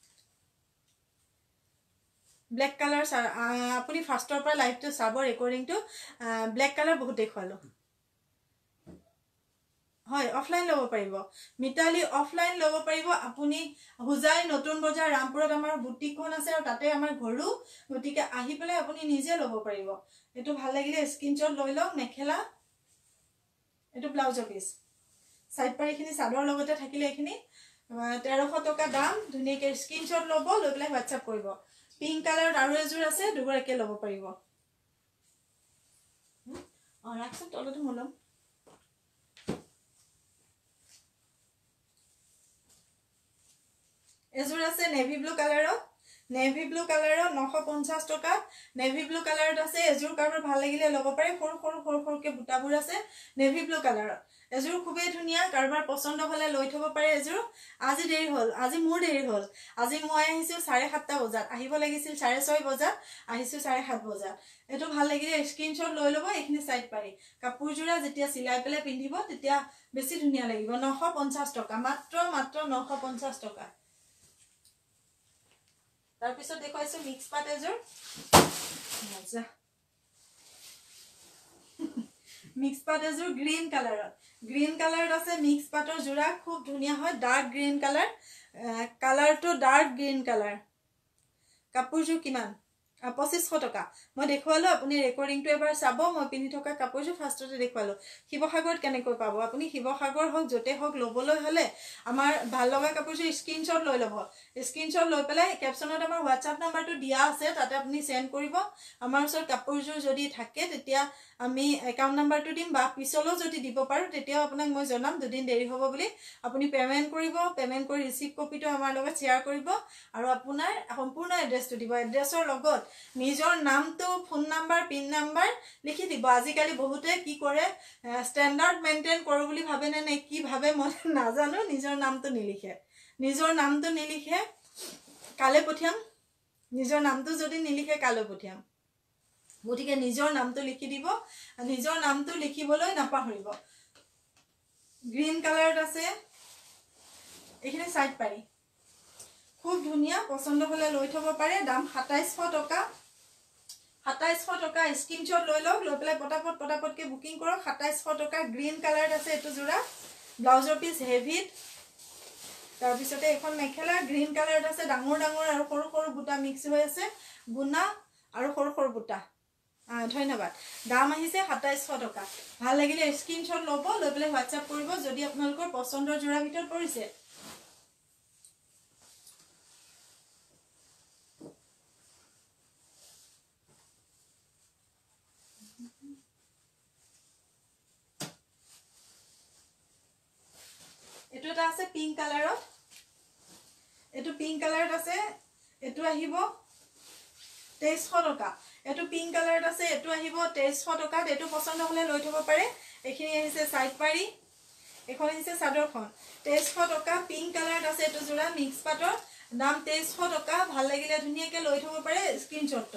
ব্ল্যাক কালাৰ আপুনি ফাৰ্ষ্টৰ পৰা লাইভটো চাব ৰেকৰ্ডিংটো ব্ল্যাক কালাৰ বহুত দেখুৱালো হয় অফলাইন ল'ব পাৰিব মিতালী অফলাইন ল'ব পাৰিব আপুনি হুজাই নতুন বজাৰ ৰামপুৰত আমাৰ বুটিকখন আছে আৰু তাতে আমাৰ ঘৰো গতিকে আহি পেলাই আপুনি নিজে ল'ব পাৰিব এটো ভাল লাগিলে স্ক্ৰিনশ্বট লৈ লওক মেখেলা এটো ব্লাউজৰ পিস সাইড পাৰিখিনি সাদৰ লগতে থাকিলে এখিনি 1300 টকা দাম ধুনিয়াকে স্ক্ৰিনশ্বট ল'ব লৈ পেলাই WhatsApp কৰিব পিংক কালাৰ আৰু এজোৰ আছে দুগৰ একে ল'ব পাৰিব ৰাখছ তলতে মলম এজোৰ আছে নেভি ব্লু কালাৰৰ 950 টকা নেভি ব্লু কালাৰত আছে এজোৰ কালাৰ ভাল লাগিলে ল'ব পাৰে সৰু বুটাবোৰ আছে নেভি ব্লু কালাৰত এজোৰ খুবেই ধুনিয়া কাৰবাৰ পছন্দ হলে লৈ থব পাৰে এজোৰ আজি দেৰি হল আজি মোৰ দেৰি হল আজি মই আহিছো 7:30 বজাত আহিব লাগিছিল 6:30 বজাত আহিছো 7:30 বজাত এটো ভাল লাগিলে স্ক্ৰিনশ্বট লৈ ল'ব এখিনি সাইড পাৰি কাপোৰজোৰা যেতিয়া সিলাই পেলে পিন্ধিব তেতিয়া বেছি ধুনিয়া লাগিব 950 টকা মাত্ৰ 950 টকা তাৰ পিছত দেখাইছো মিক্স পাট এজোৰ মজা মিক্স পাট এজোৰ গ্ৰীন কালাৰত আছে মিক্স পাটৰ জোৰা খুব ধুনিয়া হয় ডাৰ্ক গ্ৰীন কালাৰটো ডাৰ্ক গ্ৰীন কালাৰ কাপোৰজোৰ কিমান 2500 টকা মই দেখুৱালো আপুনি ৰেকৰ্ডিংটো এবাৰ চাব মই পিন্ধি থকা কাপোৰজোৰ ফাৰ্ষ্টতে দেখুৱালো শিৱসাগৰত কেনেকৈ পাব আপুনি শিৱসাগৰ হক জতে হক লবলৈ হলে আমাৰ ভাল লগা কাপোৰজোৰ স্ক্ৰিনশ্বট লৈ ল'ব স্ক্ৰিনশ্বট লৈ পেলাই ক্যাপশনত আমাৰ WhatsApp নাম্বাৰটো দিয়া আছে তাতে আপুনি সেন্ড কৰিব আমাৰ ওচৰত কাপোৰজোৰ যদি থাকে তেতিয়া আমি একাউন্ট নাম্বাৰটো দিম বা পিছলো যদি দিব পাৰো তেতিয়া আপোনাক মই জনাম দুদিন দেৰি হ'ব বুলি আপুনি পেমেন্ট কৰিব পেমেন্ট কৰি ৰিসিভ কপিটো আমাৰ লগত শেয়াৰ কৰিব আৰু আপোনাৰ সম্পূৰ্ণ এড্ৰেছটো দিব এড্ৰেছৰ লগত নিজৰ নামটো ফোন নাম্বাৰ পিন নাম্বাৰ লিখি দিব আজিকালি বহুতে কি কৰে ষ্টেন্ডাৰ্ড মেইনটেইন কৰো বুলি ভাবে নে কি ভাবে মই নাজানো নিজৰ নামটো নিলিখে কালে পঠিয়াম নিজৰ নামটো যদি নিলিখে কালে পঠিয়াম গতিকে নিজৰ নামটো লিখি দিব নিজৰ নামটো লিখিবলৈ নাপাহৰিব গ্ৰীন কালাৰত আছে এখিনি সাইড পাৰি খুব ধুনিয়া পছন্দ হলে লৈ থব পাৰে দাম 2700 টকা স্ক্ৰিনশ্বট লৈ লওক লৈ পেলাই পটাপটকে বুকিং কৰক 2700 টকা গ্ৰীন কালাৰত আছে এটো জোৰা ব্লাউজৰ পিস হেভিত তাৰ পিছতে এখন মেখেলা গ্ৰীন কালাৰত আছে ডাঙৰ আৰু সৰু বুটা মিক্স হৈ আছে গুনা আৰু সৰু বুটা ধন্যবাদ দাম আহিছে 2700 টকা ভাল লাগিলে স্ক্ৰিনশ্বট ল'ব লৈ পেলাই WhatsApp কৰিব যদি আপোনালোকৰ পছন্দৰ জোৰা ভিতৰত পৰিছে এটো এটা আছে পিংক কালাৰত এটো পিংক কালাৰত আছে এটো আহিব 2300 টকা এটো পিংক কালাৰত আছে এটো আহিব 2300 টকা এটো পছন্দ হলে লৈ থব পাৰে এখিনি আহিছে সাইড পাৰি এখন আহিছে চাদৰখন 2300 টকা পিংক কালাৰত আছে এটো জোৰা মিক্স পাটৰ দাম 2300 টকা ভাল লাগিলে ধুনিয়াকে লৈ থব পাৰে স্ক্ৰিনশ্বটটো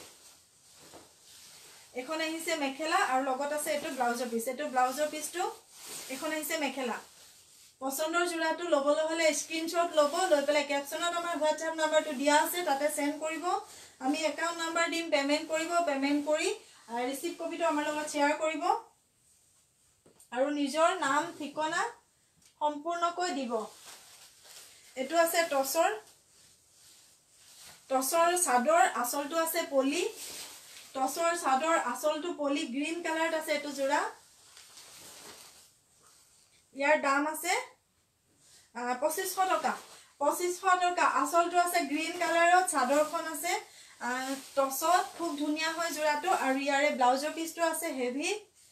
এখন আহিছে মেখেলা আৰু লগত আছে এটো ব্লাউজৰ পিসটো এখন আহিছে মেখেলা পছন্দৰ জোৰাটো লবলৈ হলে স্ক্ৰিনশ্বট ল'ব লৈ পেলাই ক্যাপশনত আমাৰ WhatsApp নাম্বাৰটো দিয়া আছে তাতে সেন্ড কৰিব আমি একাউন্ট নাম্বাৰ দিম পেমেন্ট কৰি ৰিসিভ কপিটো আমাৰ লগত শেয়াৰ কৰিব আৰু নিজৰ নাম ঠিকনা সম্পূৰ্ণকৈ দিব এটো আছে টছৰ সাদৰ আঁচলটো আছে পলি টছৰ সাদৰ আঁচলটো পলি গ্ৰীন কালাৰত আছে এটো জোৰা ইয়াৰ দাম আছে 2500 টকা আঁচলটো আছে গ্ৰীন কালাৰত সাদৰখন আছে টছত খুব ধুনিয়া হয় জোৰাটো আৰু ইয়াৰে ব্লাউজৰ পিসটো আছে হেভি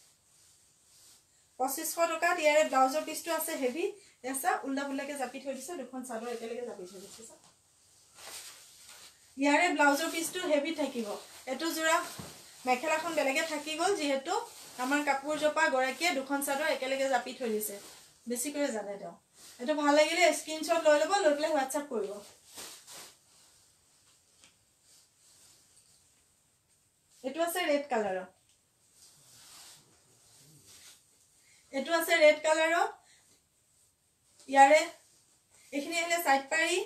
2500 টকা ইয়াৰে ব্লাউজৰ পিসটো আছে হেভি এসা উল্টা পুল্লাকে জাপি থৈ দিছে দুখন সাদৰ একেলগে জাপি থৈ দিছে ইয়াৰে ব্লাউজৰ পিসটো হেভি থাকিব এটো জোৰা মেখেলাখন বেলেগে থাকি গল যেহেতু আমাৰ কাপোৰ জপা গৰাকীয়ে দুখন সাদৰ একেলগে জাপি থৈ দিছে বেছি কৰি জানে তেওঁ এটো ভাল লাগিলে স্ক্ৰিনশ্বট লৈ ল'ব লৈ পেলাই WhatsApp কৰিব এটো আছে ৰেড কালাৰৰ ইয়াৰে এখিনি আহিলে সাইড পাৰি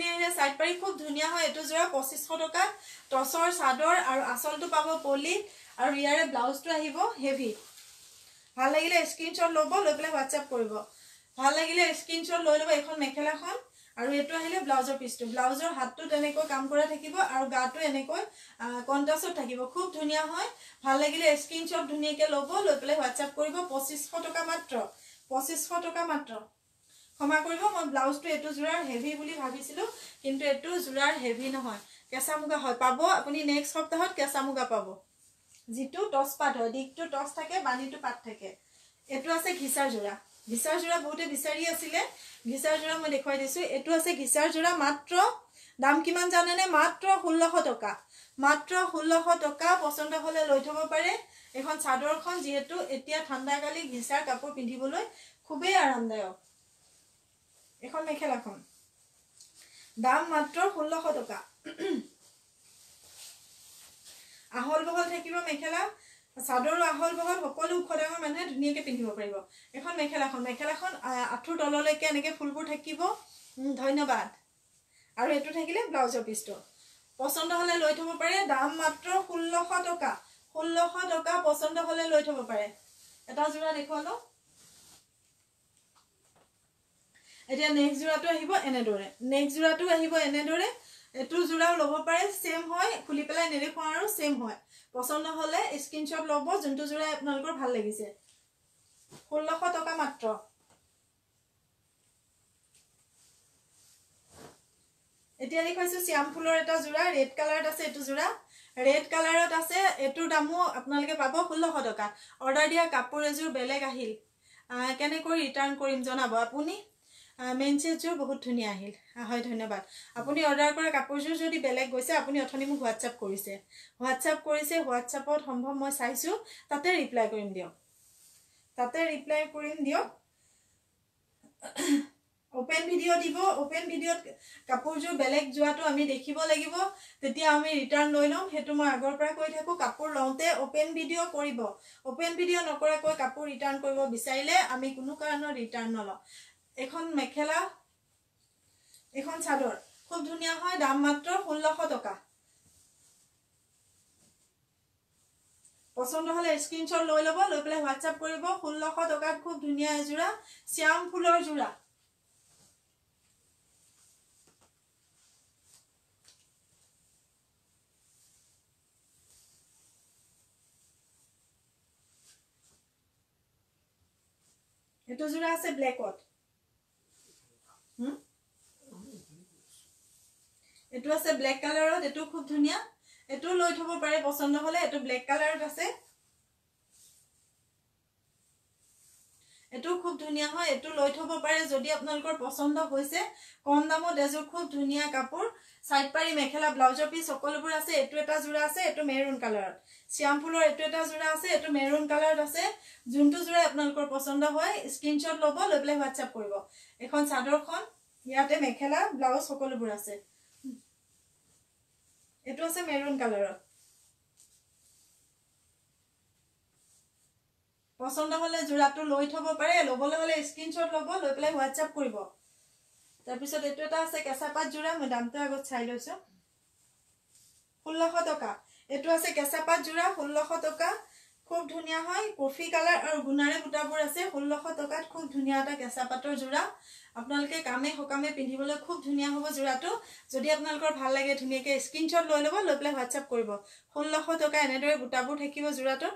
খুব ধুনিয়া হয় এটো জোৰা 2500 টকা টছৰ সাদৰ আৰু আঁচলটো পাব পলি আৰু ইয়াৰে ব্লাউজটো আহিব হেভি ভাল লাগিলে স্ক্ৰীনশ্বট ল'ব লৈ পেলাই হোৱাটছআপ কৰিব ভাল লাগিলে স্ক্ৰীনশ্বট লৈ ল'ব এখন মেখেলাখন আৰু এটো আহিলে ব্লাউজৰ পিছটো ব্লাউজৰ হাতটো তেনেকৈ কাম কৰা থাকিব আৰু গাটো এনেকৈ কন্ট্ৰাষ্টত থাকিব খুব ধুনিয়া হয় ভাল লাগিলে স্ক্ৰীনশ্বট ধুনিয়াকৈ ল'ব লৈ পেলাই হোৱাটছআপ কৰিব 2500 টকা মাত্ৰ 2500 টকা মাত্ৰ ক্ষমা কৰিব মই ব্লাউজটো এটো জোৰাৰ হেভি বুলি ভাবিছিলো কিন্তু এটো জোৰাৰ হেভি নহয় কেঁচা মুগা হয় পাব আপুনি নেক্সট সপ্তাহত কেঁচা মুগা পাব जितु टस पात হয় দিকটো টস থাকে বানিটো পাত থাকে এটো আছে ঘিসাৰ জোৰা বহুতে বিচাৰি আছিলে ঘিসাৰ জোৰা মই দেখাই দিছো এটো আছে ঘিসাৰ জোৰা মাত্ৰ দাম কিমান জানেনে মাত্ৰ 1600 টকা মাত্ৰ 1600 টকা পছন্দ হলে লৈ থব পাৰে এখন চাদৰখন যেহেতু এতিয়া ঠাণ্ডা কালি ঘিসাৰ কাপোৰ পিন্ধিবলৈ খুবেই আৰামদায়ক এখন মেখেলাখন দাম মাত্ৰ 1600 টকা আহল বহল থাকিব মেখেলা চাদৰ আহল বহল সকলো উখডাঙৰ মানুহে ধুনিয়াকৈ পিন্ধিব পাৰিব এখন মেখেলাখন আঠুৰ তললৈকে এনেকৈ ফুলবোৰ থাকিব ধন্যবাদ আৰু এটো থাকিলে ব্লাউজৰ পিছটো পছন্দ হলে লৈ থব পাৰে দাম মাত্ৰ 1600 টকা 1600 টকা পছন্দ হলে লৈ থব পাৰে এটা জোৰা দেখুৱালো এতিয়া নেক্সট জোৰাটো আহিব এনেদৰে এটো জোৰাও ল'ব পাৰে সেম হয় খুলি পেলাই নেদেখো আৰু সেম হয় পছন্দ হলে স্ক্ৰীনশ্বট ল'ব যোনটো জোৰা আপোনালোকৰ ভাল লাগিছে 1600 টকা মাত্ৰ এতিয়া দেখাইছো শ্যাম ফুলৰ এটা জোৰা ৰেড কালাৰত আছে এটো জোৰা ৰেড কালাৰত আছে এটোৰ দামো আপোনালোকে পাব 1600 টকা অৰ্ডাৰ দিয়া কাপোৰ এজোৰ বেলেগ আহিল কেনেকৈ ৰিটাৰ্ণ কৰিম জনাব আপুনি মেনচেজৰ বহুত ধুনিয়া আহিল হয় ধন্যবাদ আপুনি অৰ্ডাৰ কৰা কাপোৰজোৰ যদি বেলেগ গৈছে আপুনি অথনি মোক হোৱাটছআপ কৰিছে হোৱাটছআপত সম্ভৱ মই চাইছো তাতে ৰিপ্লাই কৰিম দিয়ক ওপেন ভিডিও দিব ওপেন ভিডিওত কাপোৰজোৰ বেলেগ যোৱাটো আমি দেখিব লাগিব তেতিয়া আমি ৰিটাৰ্ণ লৈ লম হেতু মই আগৰ পৰা কৈ থাকো কাপোৰ লওঁতে ওপেন ভিডিও কৰিব ওপেন ভিডিও নকৰাকৈ কাপোৰ ৰিটাৰ্ণ কৰিব বিচাৰিলে আমি কোনো কাৰণত ৰিটাৰ্ণ নলওঁ এখন মেখেলা এখন চাদৰ খুব ধুনিয়া হয় দাম মাত্ৰ 1600 টকা পছন্দ হলে স্ক্ৰীনশ্বট লৈ ল'ব লৈ পেলাই হোৱাটছআপ কৰিব 1600 টকাত খুব ধুনিয়া এজোৰা শ্যাম ফুলৰ জোৰা এটো জোৰা আছে ব্ল্যাকত এটো আছে ব্ল্যাক কালাৰত এটো খুব ধুনিয়া এটো লৈ থব পাৰে পছন্দ হলে এটো ব্ল্যাক কালাৰত আছে এটো খুব ধুনিয়া হয় এটো লৈ থব পাৰে যদি আপোনালোকৰ পছন্দ হৈছে কম দামত এজোৰ খুব ধুনিয়া কাপোৰ সাইড পাৰি মেখেলা ব্লাউজৰ পিছ সকলোবোৰ আছে এটো এটা জোৰা আছে এটো মেৰুন কালাৰত শ্যাম ফুলৰ এটো এটা জোৰা আছে এটো মেৰুন কালাৰত আছে যোনটো জোৰা আপোনালোকৰ পছন্দ হয় স্ক্ৰীনশ্বট ল'ব লৈ পেলাই হোৱাটছআপ কৰিব এখন চাদৰখন ইয়াতে মেখেলা ব্লাউজ সকলোবোৰ আছে এটো আছে মেৰুন কালাৰত পছন্দ হলে জোৰাটো লৈ থব পাৰে লবলৈ হলে স্ক্ৰীনশ্বট ল'ব লৈ পেলাই হোৱাটছআপ কৰিব তাৰ পিছত এটো এটা আছে কেঁচা পাত জোৰা মই দামটো আগত চাই লৈছো 1600 টকা এটো আছে কেঁচা পাত জোৰা 1600 টকা খুব ধুনিয়া হয় কফি কালাৰ আৰু গুণাৰে বুটাবোৰ আছে 1600 টকাত খুব ধুনিয়া এটা কেঁচা পাতৰ জোৰা আপোনালোকে কামে হকামে পিন্ধিবলৈ খুব ধুনিয়া হ'ব জোৰাটো যদি আপোনালোকৰ ভাল লাগে ধুনিয়াকৈ স্ক্ৰীনশ্বট লৈ ল'ব লৈ পেলাই হোৱাটছআপ কৰিব 1600 টকা এনেদৰে বুটাবোৰ থাকিব জোৰাটো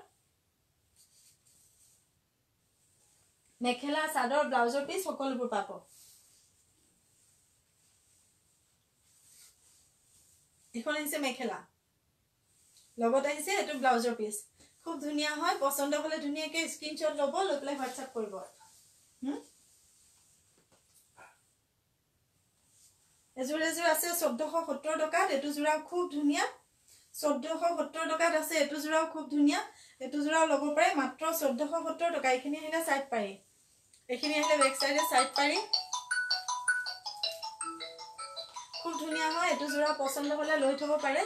মেখেলা চাদৰ ব্লাউজৰ পিছ সকলোবোৰ পাব এখন আছে মেখেলা লগত আহিছে এটো ব্লাউজৰ পিছ খুব ধুনিয়া হয় পছন্দ হলে ধুনিয়াকৈ স্ক্ৰীনশ্বট ল'ব লৈ পেলাই হোৱাটছআপ কৰিব এজোৰ আছে 1470 টকাত এটো জোৰা খুব ধুনিয়া 1470 টকাত আছে এটো জোৰাও খুব ধুনিয়া এটো জোৰাও ল'ব পাৰে মাত্ৰ 1470 টকা এখিনি আহিলে সাইড পাৰি এখিনি আহিলে বেক সাইডে সাইড পাৰি খুব ধুনিয়া হয় এটো জোৰা পছন্দ হলে লৈ থব পাৰে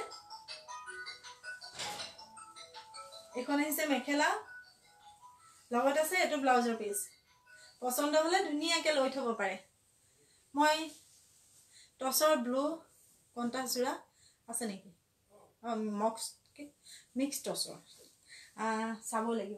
এখন আহিছে মেখেলা লগত আছে এটো ব্লাউজৰ পিছ পছন্দ হলে ধুনিয়াকৈ লৈ থব পাৰে মই টসৰ ব্লু কন্ট্ৰাষ্ট জোৰা আছে নেকি মিক্স টসৰ চাব লাগিব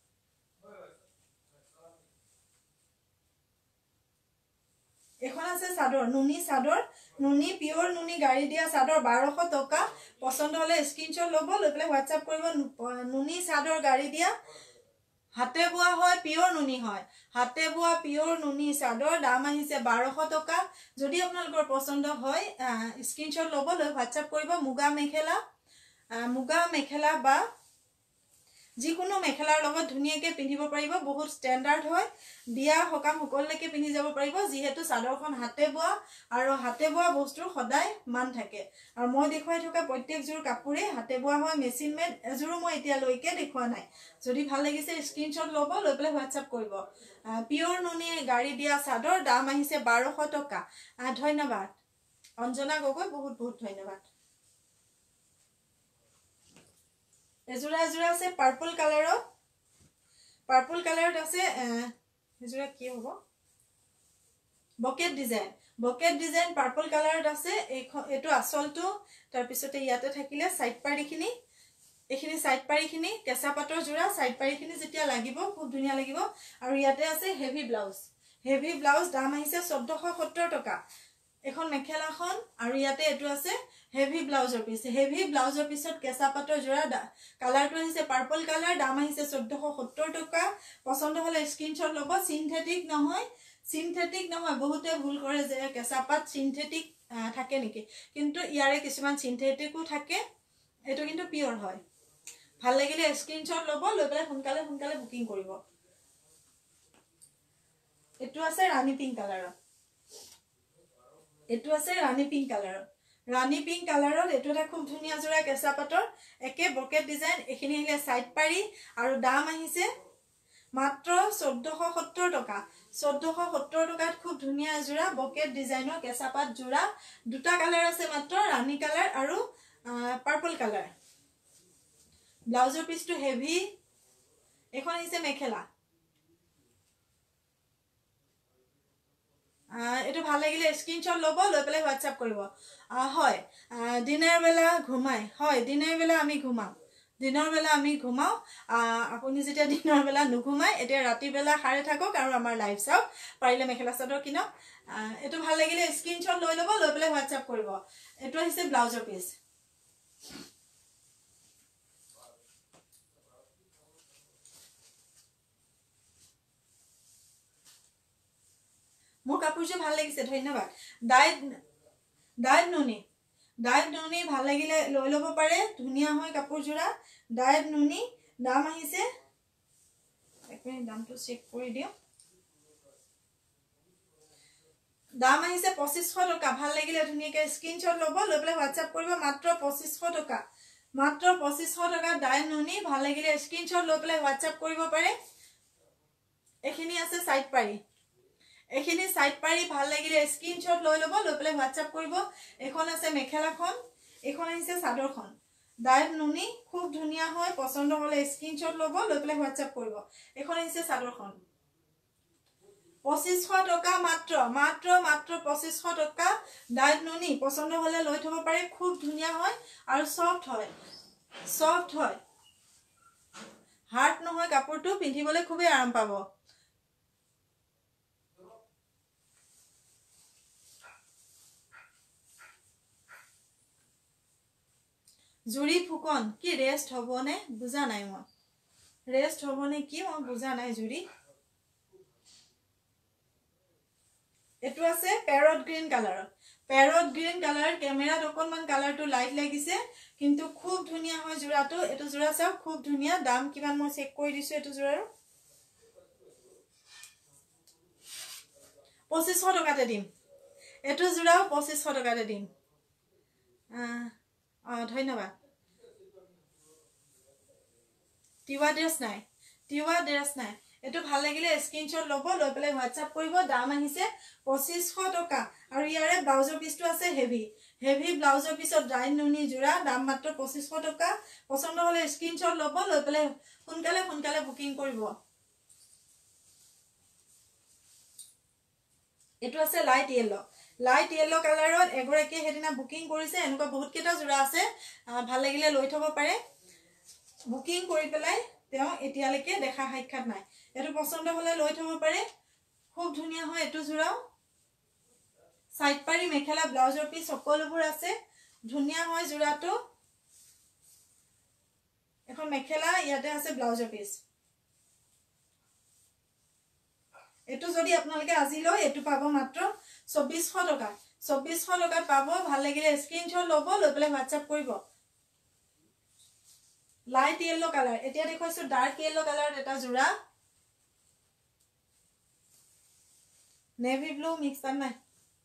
এখন আছে চাদৰ নুনি পিওৰ নুনি গাড়ী দিয়া চাদৰ 1200 টকা পছন্দ হলে স্ক্ৰিনশ্বট ল'ব লৈ পেলাই হোৱাটছআপ কৰিব নুনি চাদৰ গাড়ী দিয়া হাতে বোৱা হয় পিওৰ নুনি হয় হাতে বোৱা পিওৰ নুনি চাদৰ দাম আহিছে 1200 টকা যদি আপোনালোকৰ পছন্দ হয় স্ক্ৰিনশ্বট ল'ব লৈ হোৱাটছআপ কৰিব মুগা মেখেলা বা যিকোনো মেখেলাৰ লগত ধুনীয়াকৈ পিন্ধিব পাৰিব বহুত ষ্টেণ্ডাৰ্ড হয় বিয়া সকাম সকলোলৈকে পিন্ধি যাব পাৰিব যিহেতু চাদৰখন হাতে বোৱা আৰু হাতে বোৱা বস্তুৰ সদায় মান থাকে আৰু মই দেখুৱাই থকা প্ৰত্যেকযোৰ কাপোৰে হাতে বোৱা হয় মেচিন মেড এযোৰো মই এতিয়ালৈকে দেখুৱা নাই যদি ভাল লাগিছে স্ক্ৰিনশ্বট ল'ব লৈ পেলাই হোৱাটছআপ কৰিব পিওৰ নুনি গাড়ী দিয়া চাদৰ দাম আহিছে 1200 টকা ধন্যবাদ অঞ্জনা গগৈ বহুত বহুত ধন্যবাদ এজোৰা আছে পাৰ্পল কালাৰত আছে এজোৰা কি হ'ব বকেট ডিজাইন পাৰ্পল কালাৰত আছে এইটো আচলটো তাৰ পিছতে ইয়াতে থাকিলে সাইড পাৰিখিনি এইখিনি সাইড পাৰিখিনি কেঁচা পাটৰ জোৰা সাইড পাৰিখিনি যেতিয়া লাগিব খুব ধুনীয়া লাগিব আৰু ইয়াতে আছে হেভি ব্লাউজ দাম আহিছে 1470 টকা এখন মেখেলাখন আৰু ইয়াতে এটো আছে হেভি ব্লাউজৰ পিছত কেঁচা পাটৰ জোৰা কালাৰটো আহিছে পাৰ্পল কালাৰ দাম আহিছে 1470 টকা পছন্দ হলে স্ক্ৰিনশ্বট ল'ব সিনথেটিক নহয় বহুতে ভুল কৰে যে কেঁচা পাট সিনথেটিক থাকে নেকি কিন্তু ইয়াৰে কিছুমান সিনথেটিকও থাকে এটো কিন্তু পিওৰ হয় ভাল লাগিলে স্ক্ৰিনশ্বট ল'ব লৈ পেলাই সোনকালে বুকিং কৰিব এটো আছে ৰাণী পিংক কালাৰত এটো এটা খুব ধুনীয়া জোৰা কেঁচা পাটৰ একে বকেট ডিজাইন এখিনি আহিলে সাইড পাৰি আৰু দাম আহিছে মাত্ৰ 1470 টকা 1470 টকাত খুব ধুনীয়া জোৰা বকেট ডিজাইনৰ কেঁচা পাট জোৰা দুটা কালাৰ আছে মাত্ৰ ৰাণী কালাৰ আৰু পাৰ্পল কালাৰ ব্লাউজৰ পিছটো হেভি এখন আহিছে মেখেলা এটো ভাল লাগিলে স্ক্ৰিনশ্বট ল'ব লৈ পেলাই হোৱাটছআপ কৰিব হয় দিনৰ বেলা আমি ঘুমাও আপুনি যেতিয়া দিনৰ বেলা নুঘুমাই এতিয়া ৰাতি বেলা সাৰে থাকক আৰু আমাৰ লাইভ চাওক পাৰিলে মেখেলা চাদৰ কিনক এটো ভাল লাগিলে স্ক্ৰিনশ্বট লৈ ল'ব লৈ পেলাই হোৱাটছআপ কৰিব এটো আহিছে ব্লাউজৰ পিছ মোৰ কাপোৰযোৰ ভাল লাগিছে ধন্যবাদ ডাইড নুনি ভাল লাগিলে লৈ ল'ব পাৰে ধুনীয়া হয় কাপোৰযোৰা ডাইড নুনি দাম আহিছে এক মিনিট দামটো চেক কৰি দিও দাম আহিছে 2500 টকা ভাল লাগিলে ধুনীয়াকৈ স্ক্ৰিনশ্বট ল'ব লৈ পেলাই হোৱাটছআপ কৰিব মাত্ৰ 2500 টকা ডাইড নুনি ভাল লাগিলে স্ক্ৰিনশ্বট লৈ পেলাই হোৱাটছআপ কৰিব পাৰে এখিনি আছে সাইড পাৰি ভাল লাগিলে স্ক্ৰিনশ্বট লৈ ল'ব লৈ পেলাই হোৱাটছআপ কৰিব এখন আছে মেখেলাখন এখন আহিছে চাদৰখন ডাইড নুনি খুব ধুনীয়া হয় পছন্দ হলে স্ক্ৰিনশ্বট ল'ব লৈ পেলাই হোৱাটছআপ কৰিব এখন আহিছে চাদৰখন 2500 টকা মাত্ৰ 2500 টকা ডাইড নুনি পছন্দ হলে লৈ থব পাৰে খুব ধুনীয়া হয় আৰু সফট হয় হাৰ্ড নহয় কাপোৰটো পিন্ধিবলৈ খুবেই আৰাম পাব জুৰি ফুকন কি ৰেষ্ট হবনে বুজা নাই মই ৰেষ্ট হবনে কি মই বুজা নাই জুৰি এটো আছে প্যাৰট গ্ৰীন কালাৰ ক্যামেৰাত অকনমান কালাৰটো লাইট লাগিছে কিন্তু খুব ধুনীয়া হয় জোৰাটো এটো জোৰা চাও খুব ধুনীয়া দাম কিমান মই চেক কৰি দিছো এটো জোৰাৰ 2500 টকাতে দিম এটো জোৰাও 2500 টকাতে দিম ধন্যবাদ তিৱা ড্ৰেছ নাই এটো ভাল লাগিলে স্ক্ৰিনশ্বট ল'ব লৈ পেলাই হোৱাটছআপ কৰিব দাম আহিছে 2500 টকা আৰু ইয়াৰে ব্লাউজৰ পিছটো আছে হেভি ব্লাউজৰ পিছত ডাইড নুনি জোৰা দাম মাত্ৰ 2500 টকা পছন্দ হলে স্ক্ৰিনশ্বট ল'ব লৈ পেলাই সোনকালে বুকিং কৰিব এটো আছে লাইট ইয়েলো কালাৰত এগৰাকী হেদিনা বুকিং কৰিছে এনেকুৱা বহুত কেটা জোৰা আছে ভাল লাগিলে লৈ থব পাৰে বুকিং কৰি পেলাই তেওঁ এতিয়ালৈকে দেখা সাক্ষাৎ নাই এটো পছন্দ হলে লৈ থব পাৰে খুব ধুনিয়া হয় এটো জোৰাও সাইড পাৰি মেখেলা ব্লাউজৰ পিস সকলোবোৰ আছে ধুনিয়া হয় জোৰাটো এখন মেখেলা ইয়াতে আছে ব্লাউজৰ পিস এটো যদি আপোনালোকে আজি লয় এটো পাব মাত্ৰ 2400 টকা 2400 টকাত পাব ভাল লাগিলে স্ক্ৰিনশ্বট ল'ব লৈ পেলাই WhatsApp কৰিব লাইট ইয়েলো কালাৰ এতিয়া দেখুৱাইছো ডাৰ্ক ইয়েলো কালাৰ এটা জোৰা নেভি ব্লু মিক্স পান নাই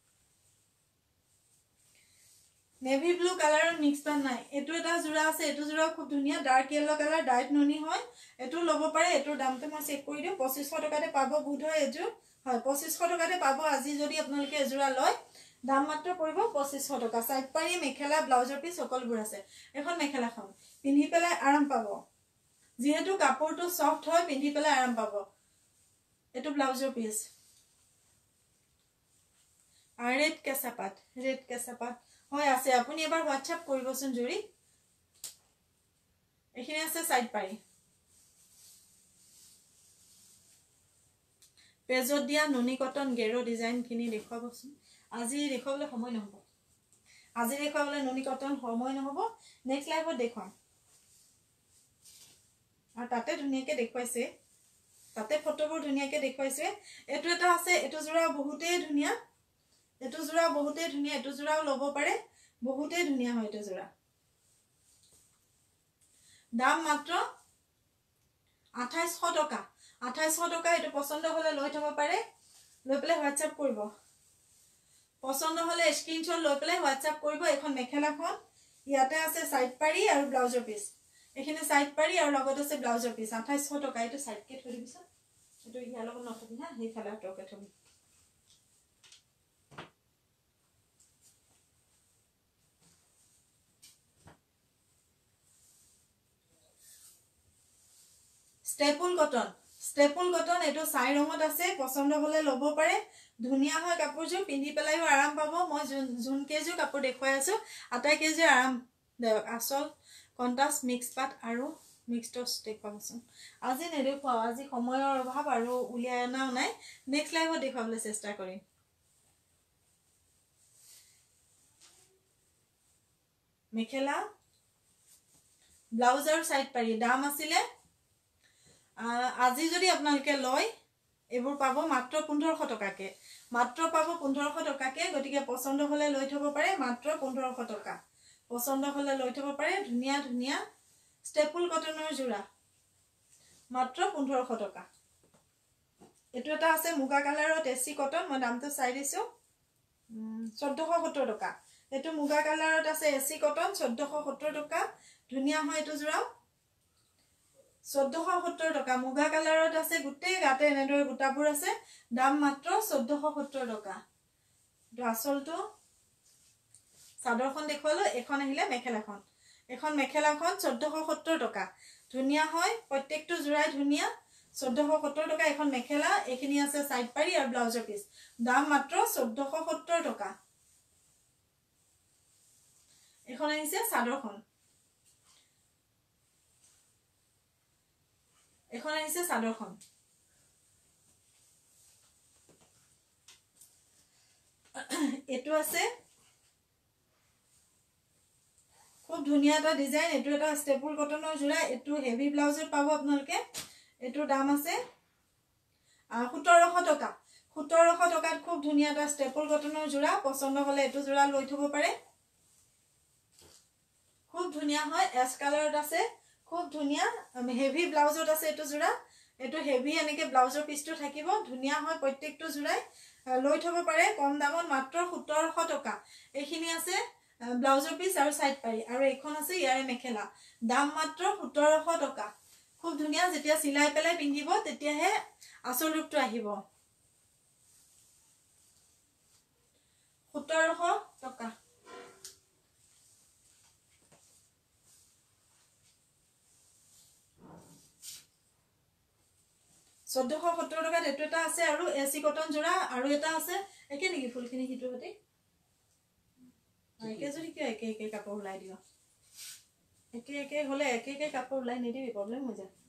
নেভি ব্লু কালাৰৰ মিক্স পান নাই এটো এটা জোৰা আছে এটো জোৰা খুব ধুনিয়া ডাৰ্ক ইয়েলো কালাৰ ডাইট নুনি হয় এটো ল'ব পাৰে এটোৰ দামটো মই চেক কৰি দিও 2500 টকাতে পাব বুধ হয় এজো হয় 2500 টকাতে পাব আজি যদি আপোনালোকে এজোৰা লয় দাম মাত্ৰ পৰিব 2500 টকা সাইড পাৰি মেখেলা ব্লাউজৰ পিস সকলোবোৰ আছে এখন মেখেলাখন পিন্ধি পেলাই আৰাম পাব যেহেতু কাপোৰটো সফট হয় পিন্ধি পেলাই আৰাম পাব এটো ব্লাউজৰ পিস আর রেড কেসাপাত হয় আছে আপুনি এবাৰ WhatsApp কৰিবচোন জুৰি এখিনি আছে সাইড পাৰি পেজত দিয়া নুনি কটন গেৰো ডিজাইন খিনি দেখুৱাবচোন আজি দেখুৱাবলৈ সময় নহব আজি দেখুৱাবলৈ নুনি কটন সময় নহব নেক্সট লাইভত দেখুৱাম আৰু তাতে ধুনিয়াকে দেখুৱাইছে তাতে ফটোবোৰ ধুনিয়াকে দেখুৱাইছে এটো এটা আছে এটো জোৰা বহুতেই ধুনিয়া এটো জোৰা বহুতেই ধুনিয়া এটো জোৰাও ল'ব পাৰে বহুতেই ধুনিয়া হয় এটো জোৰা দাম মাত্ৰ 2800 টকা 2800 টকা এটো পছন্দ হলে লৈ থব পাৰে লৈ পেলাই WhatsApp কৰিব পছন্দ হলে স্ক্ৰিনশ্বট লৈ পেলাই WhatsApp কৰিব এখন মেখেলাখন ইয়াতে আছে সাইড পাৰি আৰু ব্লাউজৰ পিস এখিনি সাইড পাৰি আৰু লগত আছে ব্লাউজৰ পিস 2800 টকা এটো সাইড কে থৈ দিবিছা এটো ইয়াৰ লগত নথবি না হেই ফালা টকে থবি স্টেপল কটন এটো চাই ৰঙত আছে পছন্দ হলে ল'ব পাৰে ধুনিয়া হয় কাপোৰজোৰ পিন্ধি পেলাইও আৰাম পাব মই জুন কেজো কাপোৰ দেখুৱাই আছো আটাই কেজো আৰাম দেওক আসল কন্ট্ৰাষ্ট মিক্স পাট আৰু মিক্সড দেখুৱাবচোন আজি নেদেখুৱাও আজি সময়ৰ অভাৱ আৰু উলিয়াই আনাও নাই নেক্সট লাইভত দেখুৱাবলৈ চেষ্টা কৰিম মেখেলা ব্লাউজ আৰু সাইড পাৰি দাম আছিলে আজি যদি আপোনালোকে লয় এবোৰ পাব মাত্ৰ 1500 টকাকে মাত্ৰ পাব 1500 টকাকে গটিকে পছন্দ হলে লৈ থব পাৰে মাত্ৰ 1500 টকা পছন্দ হলে লৈ থব পাৰে ধুনিয়া ধুনিয়া স্টেপল কটনৰ জোৰা মাত্ৰ 1500 টকা এটো এটা আছে মুগা কালাৰৰ টেসি কটন মই দামটো চাই দিছো 1470 টকা এটো মুগা কালাৰত আছে এসি কটন 1470 টকা ধুনিয়া হয় এটো জোৰা 1470 টকা মুগা কালাৰত আছে গুটেই গাতে এনেদৰে গুটাবোৰ আছে দাম মাত্ৰ 1470 টকা আসলটো চাদৰখন দেখুৱালো এখন আহিলে মেখেলাখন এখন মেখেলাখন 1470 টকা ধুনিয়া হয় প্ৰত্যেকটো জোৰাই ধুনিয়া 1470 টকা এখন মেখেলা এখিনি আছে সাইড পাৰি আৰু ব্লাউজৰ পিস দাম মাত্ৰ 1470 টকা এখন আহিছে চাদৰখন এখন আহিছে চাদৰখন এটো আছে খুব ধুনিয়া এটা ডিজাইন এটো এটা স্টেপল কটনৰ জোৰা এটো হেভি ব্লাউজত পাব আপোনালোকে এটোৰ দাম আছে 1700 টকা 1700 টকাত খুব ধুনিয়া এটা স্টেপল কটনৰ জোৰা পছন্দ হলে এটো জোৰা লৈ থব পাৰে খুব ধুনিয়া হয় এস কালাৰত আছে খুব ধুনিয়া হেভি ব্লাউজত আছে এটো জোৰা এটো হেভি এনেকে ব্লাউজৰ পিসটো থাকিব ধুনিয়া হয় প্ৰত্যেকটো জোৰাই লৈ থব পাৰে কম দামত মাত্ৰ 1700 টকা এখিনি আছে ব্লাউজৰ পিস আৰু সাইড পাৰি আৰু এখন আছে ইয়াৰে মেখেলা দাম মাত্ৰ 1700 টকা খুব ধুনিয়া যেতিয়া সিলাই পেলাই পিন্ধিব তেতিয়াহে আসল ৰূপটো আহিব 1700 টকা 1470 টকাত এটো এটা আছে আৰু এসি কটন জোৰা আৰু এটা আছে একে নেকি ফুলখিনি হিটো হতে একে যদি কি একে কাপোৰ ওলাই দিও একে একে হলে একে একে কাপোৰ ওলাই নিদিবি প্ৰব্লেম হৈ যায়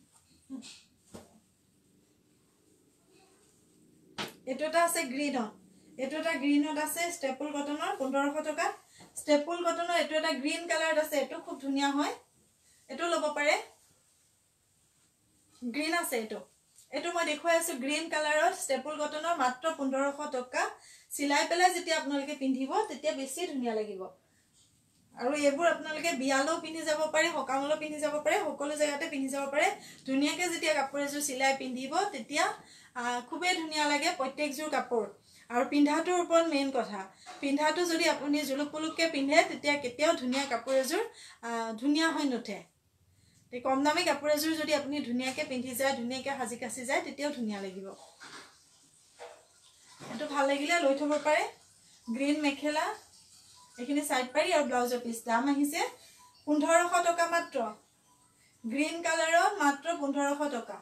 এটো এটা আছে গ্ৰীনত এটো এটা গ্ৰীনত আছে ষ্টেপল কটনৰ 1500 টকা ষ্টেপল কটনৰ এটো এটা গ্ৰীন কালাৰত আছে এটো খুব ধুনিয়া হয় এটো লব পাৰে গ্ৰীন আছে এটো মই দেখুৱাই আছো গ্ৰীন কালাৰত ষ্টেপল কটনৰ মাত্ৰ 1500 টকা সিলাই পেলাই যেতিয়া আপোনালোকে পিন্ধিব তেতিয়া বেছি ধুনিয়া লাগিব আৰু এবোৰ আপোনালোকে বিয়ালো পিন্ধি যাব পাৰে হকামলো পিন্ধি যাব পাৰে সকলো জায়গাতে পিন্ধি যাব পাৰে ধুনিয়াকে যেতিয়া কাপোৰ এজোৰ সিলাই পিন্ধিব তেতিয়া খুবে ধুনিয়া লাগে প্ৰত্যেকজোৰ কাপোৰ আৰু পিন্ধাটোৰ ওপৰত মেইন কথা পিন্ধাটো যদি আপুনি জুলুক পুলুককে পিন্ধে তেতিয়া কেতিয়াও ধুনিয়া কাপোৰ এজোৰ ধুনিয়া হৈ নুঠে তে কম দামী কাপোৰ এজোৰ যদি আপুনি ধুনিয়াকে পিন্ধি যায় ধুনিয়াকে হাজি কাছি যায় তেতিয়াও ধুনিয়া লাগিব এটো ভাল লাগিলে লৈ থব পাৰে গ্ৰীন মেখেলা এখিনি সাইড পাৰি আৰু ব্লাউজৰ পিস দাম আহিছে 1500 টকা মাত্ৰ গ্ৰীন কালাৰৰ মাত্ৰ 1500 টকা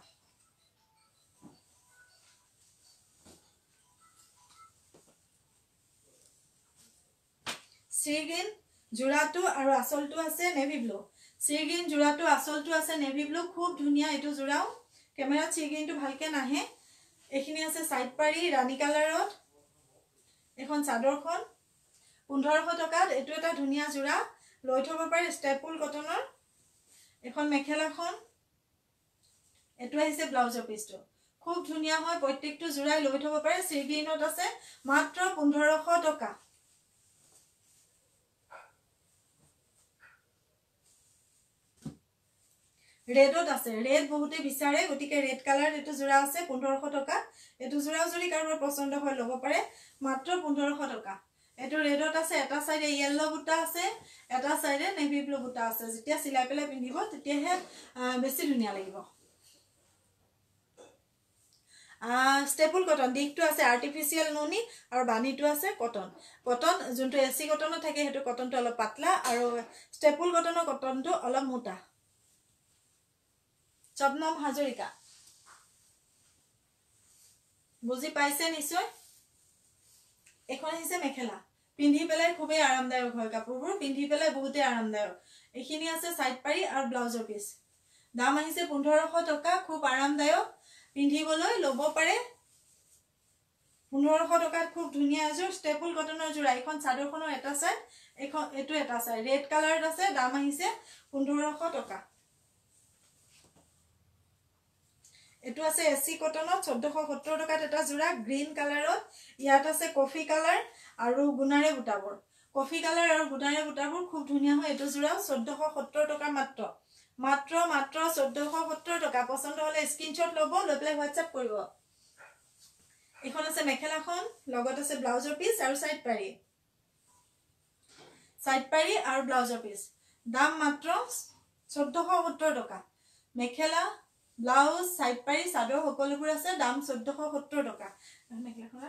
সিগ্ৰীন জোৰাটো আৰু আসলটো আছে নেভি ব্লু সিগ্ৰীন জোৰাটো আসলটো আছে নেভি ব্লু খুব ধুনিয়া এটো জোৰাও ক্যামেৰাত সিগ্ৰীনটো ভালকে নাহে এখিনি আছে সাইড পাৰি ৰানী কালাৰত এখন চাদৰখন 1500 টকাত এটো এটা ধুনিয়া জোৰা লৈ থব পাৰে ষ্টেপল কটনৰ এখন মেখেলাখন এটো আহিছে ব্লাউজৰ পিসটো খুব ধুনিয়া হয় প্ৰত্যেকটো জোৰাই লৈ থব পাৰে সিগ্ৰীনত আছে মাত্ৰ 1500 টকা ৰেডত আছে ৰেড বহুতে বিচাৰে গটিকে ৰেড কালাৰ এটো জোৰা আছে 1500 টকা এটো জোৰাও যদি কাৰোবাৰ পছন্দ হয় লব পাৰে মাত্ৰ 1500 টকা এটো ৰেডত আছে এটা সাইডে ইয়েলো বুটা আছে এটা সাইডে নেভি ব্লু বুটা আছে যেতিয়া সিলাই পেলাই পিন্ধিব তেতিয়াহে বেছি ধুনিয়া লাগিব ষ্টেপল কটন দিকটো আছে আৰ্টিফিশিয়াল নুনি আৰু বানিটো আছে কটন কটন যোনটো এসি কটনত থাকে হেতু কটনটো অলপ পাতলা আৰু ষ্টেপল কটনৰ কটনটো অলপ মোটা চবনম হাজৰিকা বুজি পাইছে নিশ্চয় এখন আহিছে মেখেলা পিন্ধি পেলাই খুবই আৰামদায়ক হয় কাপোৰবোৰ পিন্ধি পেলাই বহুতে আৰামদায়ক এখিনি আছে সাইড পাৰি আৰু ব্লাউজৰ পিস দাম আহিছে 1500 টকা খুব আৰামদায়ক পিন্ধিবলৈ লব পাৰে 1500 টকাত খুব ধুনিয়া এজোৰ ষ্টেপল কটনৰ জোৰা এখন চাদৰখনৰ এটা সাইড এখন এটো এটা সাইড ৰেড কালাৰত আছে দাম আহিছে 1500 টকা এটো আছে এসি কটনত 1470 টকাত এটা জোৰা গ্ৰীন কালাৰত ইয়াত আছে কফি কালাৰ আৰু গুনাৰে বুটাবোৰ কফি কালাৰ আৰু গুনাৰে বুটাবোৰ খুব ধুনিয়া হয় এটো জোৰা 1470 টকা মাত্ৰ 1470 টকা পছন্দ হলে স্ক্ৰিনশ্বট লব লৈ পেলাই হোৱাটসঅ্যাপ কৰিব এখন আছে মেখেলাখন লগত আছে ব্লাউজৰ পিস আৰু সাইড পাৰি আৰু ব্লাউজৰ পিস দাম মাত্ৰ 1470 টকা মেখেলা ব্লাউজ সাইড পাৰি চাদৰ সকলোবোৰ আছে দাম 1470 টকা মেখেলাখন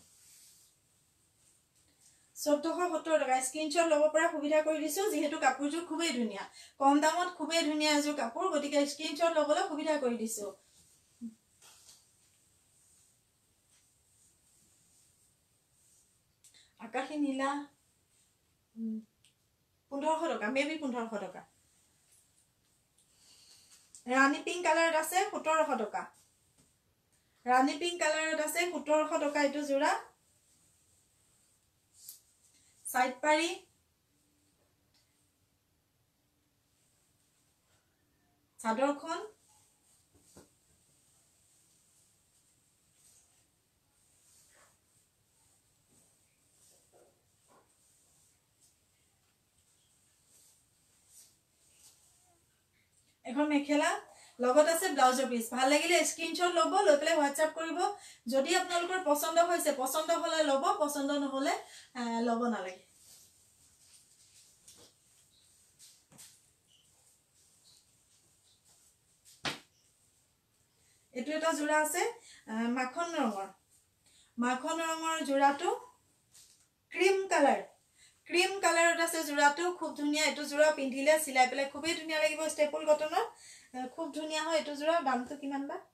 1470 টকা স্ক্ৰিনশ্বট লব পৰা সুবিধা কৰি দিছো যেহেতু কাপোৰযোৰ খুবেই ধুনিয়া কম দামত খুবেই ধুনিয়া এযোৰ কাপোৰ গতিকে স্ক্ৰিনশ্বট লবলৈ সুবিধা কৰি দিছো আকাশী নীলা 1500 টকা মেবি 1500 টকা ৰানী পিংক কালাৰত আছে 1700 টকা ৰানী পিংক কালাৰত আছে 1700 টকা এটো জোৰা সাইড পাৰি চাদৰখন এখন মেখেলা লগত আছে ব্লাউজৰ পিস ভাল লাগিলে স্ক্ৰিনশ্বট লব লৈ পেলাই হোৱাটসঅ্যাপ কৰিব যদি আপোনালোকৰ পছন্দ হৈছে পছন্দ হলে লব পছন্দ নহলে লব নালাগে এটো এটা জোৰা আছে মাখন ৰঙৰ জোৰাটো ক্ৰীম কালাৰত আছে জোৰাটো খুব ধুনিয়া এটো জোৰা পিন্ধিলে সিলাই পেলাই খুবই ধুনিয়া লাগিব ষ্টেপল কটনৰ খুব ধুনিয়া হয় এটো জোৰা দামটো কিমান বা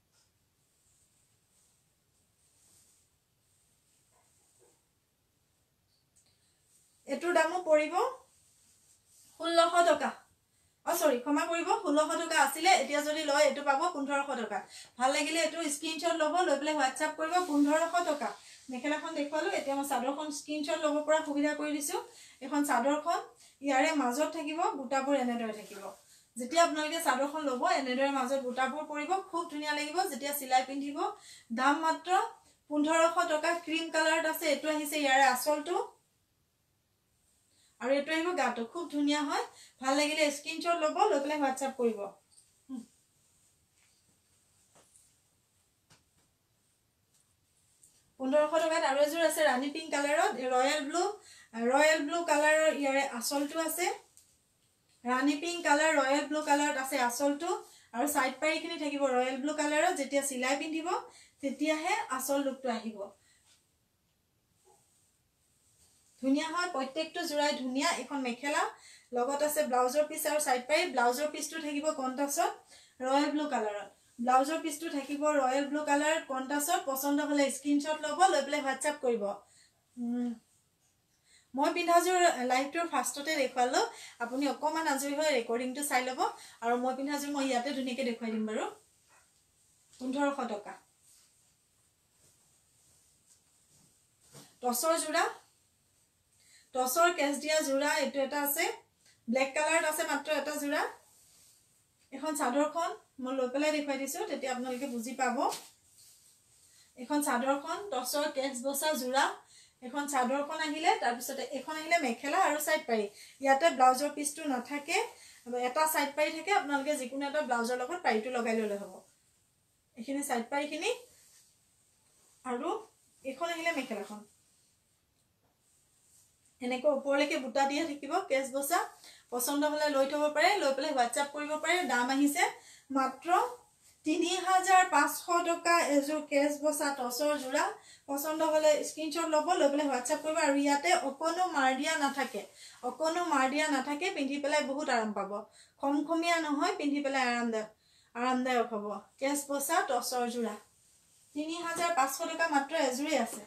এটোৰ দামো পৰিব 1600 টকা সৰি ক্ষমা কৰিব 1600 টকা আছিলে এতিয়া যদি লয় এটো পাব 1500 টকা ভাল লাগিলে এটো স্ক্ৰিনশ্বট ল'ব লৈ পেলাই WhatsApp কৰিব 1500 টকা মেখেলাখন দেখুৱালো এতিয়া মই চাদৰখন স্ক্ৰিনশ্বট ল'ব পৰা সুবিধা কৰি দিছো এখন চাদৰখন ইয়াৰে মাজত থাকিব বুটাবোৰ এনেদৰে থাকিব যেতিয়া আপোনালোকে চাদৰখন ল'ব এনেদৰে মাজত বুটাবোৰ পৰিব খুব ধুনীয়া লাগিব যেতিয়া সিলাই পিন্ধিব দাম মাত্ৰ 1500 টকা ক্ৰীম কালাৰত আছে এটো আহিছে ইয়াৰে আঁচলটো আৰু এটো আহিব গাটো খুব ধুনীয়া হয় ভাল লাগিলে স্ক্ৰিনশ্বট ল'ব লৈ পেলাই WhatsApp কৰিব 1500 টকাত আৰু এযোৰ আছে ৰাণী পিংক কালাৰত ৰয়েল ব্লু কালাৰৰ ইয়াৰে আঁচলটো আছে rani pink colour royal blue কালাৰত আছে আঁচলটো আৰু সাইড পাৰিখিনি থাকিব ৰয়েল ব্লু কালাৰত যেতিয়া সিলাই পিন্ধিব তেতিয়াহে আঁচল লুকটো আহিব ধুনীয়া হয় প্ৰত্যেকটো জোৰাই ধুনীয়া এখন মেখেলা লগত আছে ব্লাউজৰ পিস আৰু সাইড পাৰি ব্লাউজৰ পিসটো থাকিব কন্ট্ৰাষ্টত ৰয়েল ব্লু কালাৰত ব্লাউজৰ পিসটো থাকিব ৰয়েল ব্লু কালাৰত কন্ট্ৰাষ্টত পছন্দ হলে স্ক্ৰিনশ্বট ল'ব লৈ পেলাই WhatsApp কৰিব মই পিন্ধাজোৰ লাইভটোৰ ফাৰ্ষ্টতে দেখুৱালো আপুনি অকমান আজৰি হৈ ৰেকৰ্ডিংটো চাই ল'ব আৰু মই পিন্ধাজোৰ মই ইয়াতে ধুনীয়াকৈ দেখুৱাই দিম বাৰু 1500 টকা টছৰ জোৰা টছৰ কেছ দিয়া জোৰা এটো এটা আছে ব্ল্যাক কালাৰত আছে মাত্ৰ এটা জোৰা এখন চাদৰখন মই লৈ পেলাই দেখুৱাই দিছো তেতিয়া আপোনালোকে বুজি পাব এখন চাদৰখন টছৰ কেছ বসা জোৰা এখন চাদৰখন আহিলে তাৰ পিছতে এখন আহিলে মেখেলা আৰু সাইড পাৰি ইয়াতে ব্লাউজৰ পিসটো নাথাকে এটা সাইড পাৰি থাকে আপোনালোকে যিকোনো এটা ব্লাউজৰ লগত পাৰিটো লগাই ললে হ'ব এখিনি সাইড পাৰিখিনি আৰু এখন আহিলে মেখেলাখন এনেকৈ ওপৰলৈকে বুটা দিয়া থাকিব কেছ বসা পছন্দ হলে লৈ থব পাৰে লৈ পেলাই WhatsApp কৰিব পাৰে দাম আহিছে মাত্ৰ 3500 টকা এযোৰ কেছ বসা টছৰ জোৰা পছন্দ হলে স্ক্ৰিনশ্বট ল'ব লৈ পেলাই WhatsApp কৰিব আৰু ইয়াতে অকনো মাৰ দিয়া নাথাকে পিন্ধি পেলাই বহুত আৰাম পাব খমখমিয়া নহয় পিন্ধি পেলাই আৰামদায়ক হ'ব কেছ বসা টছৰ জোৰা 3500 টকা মাত্ৰ এযোৰে আছে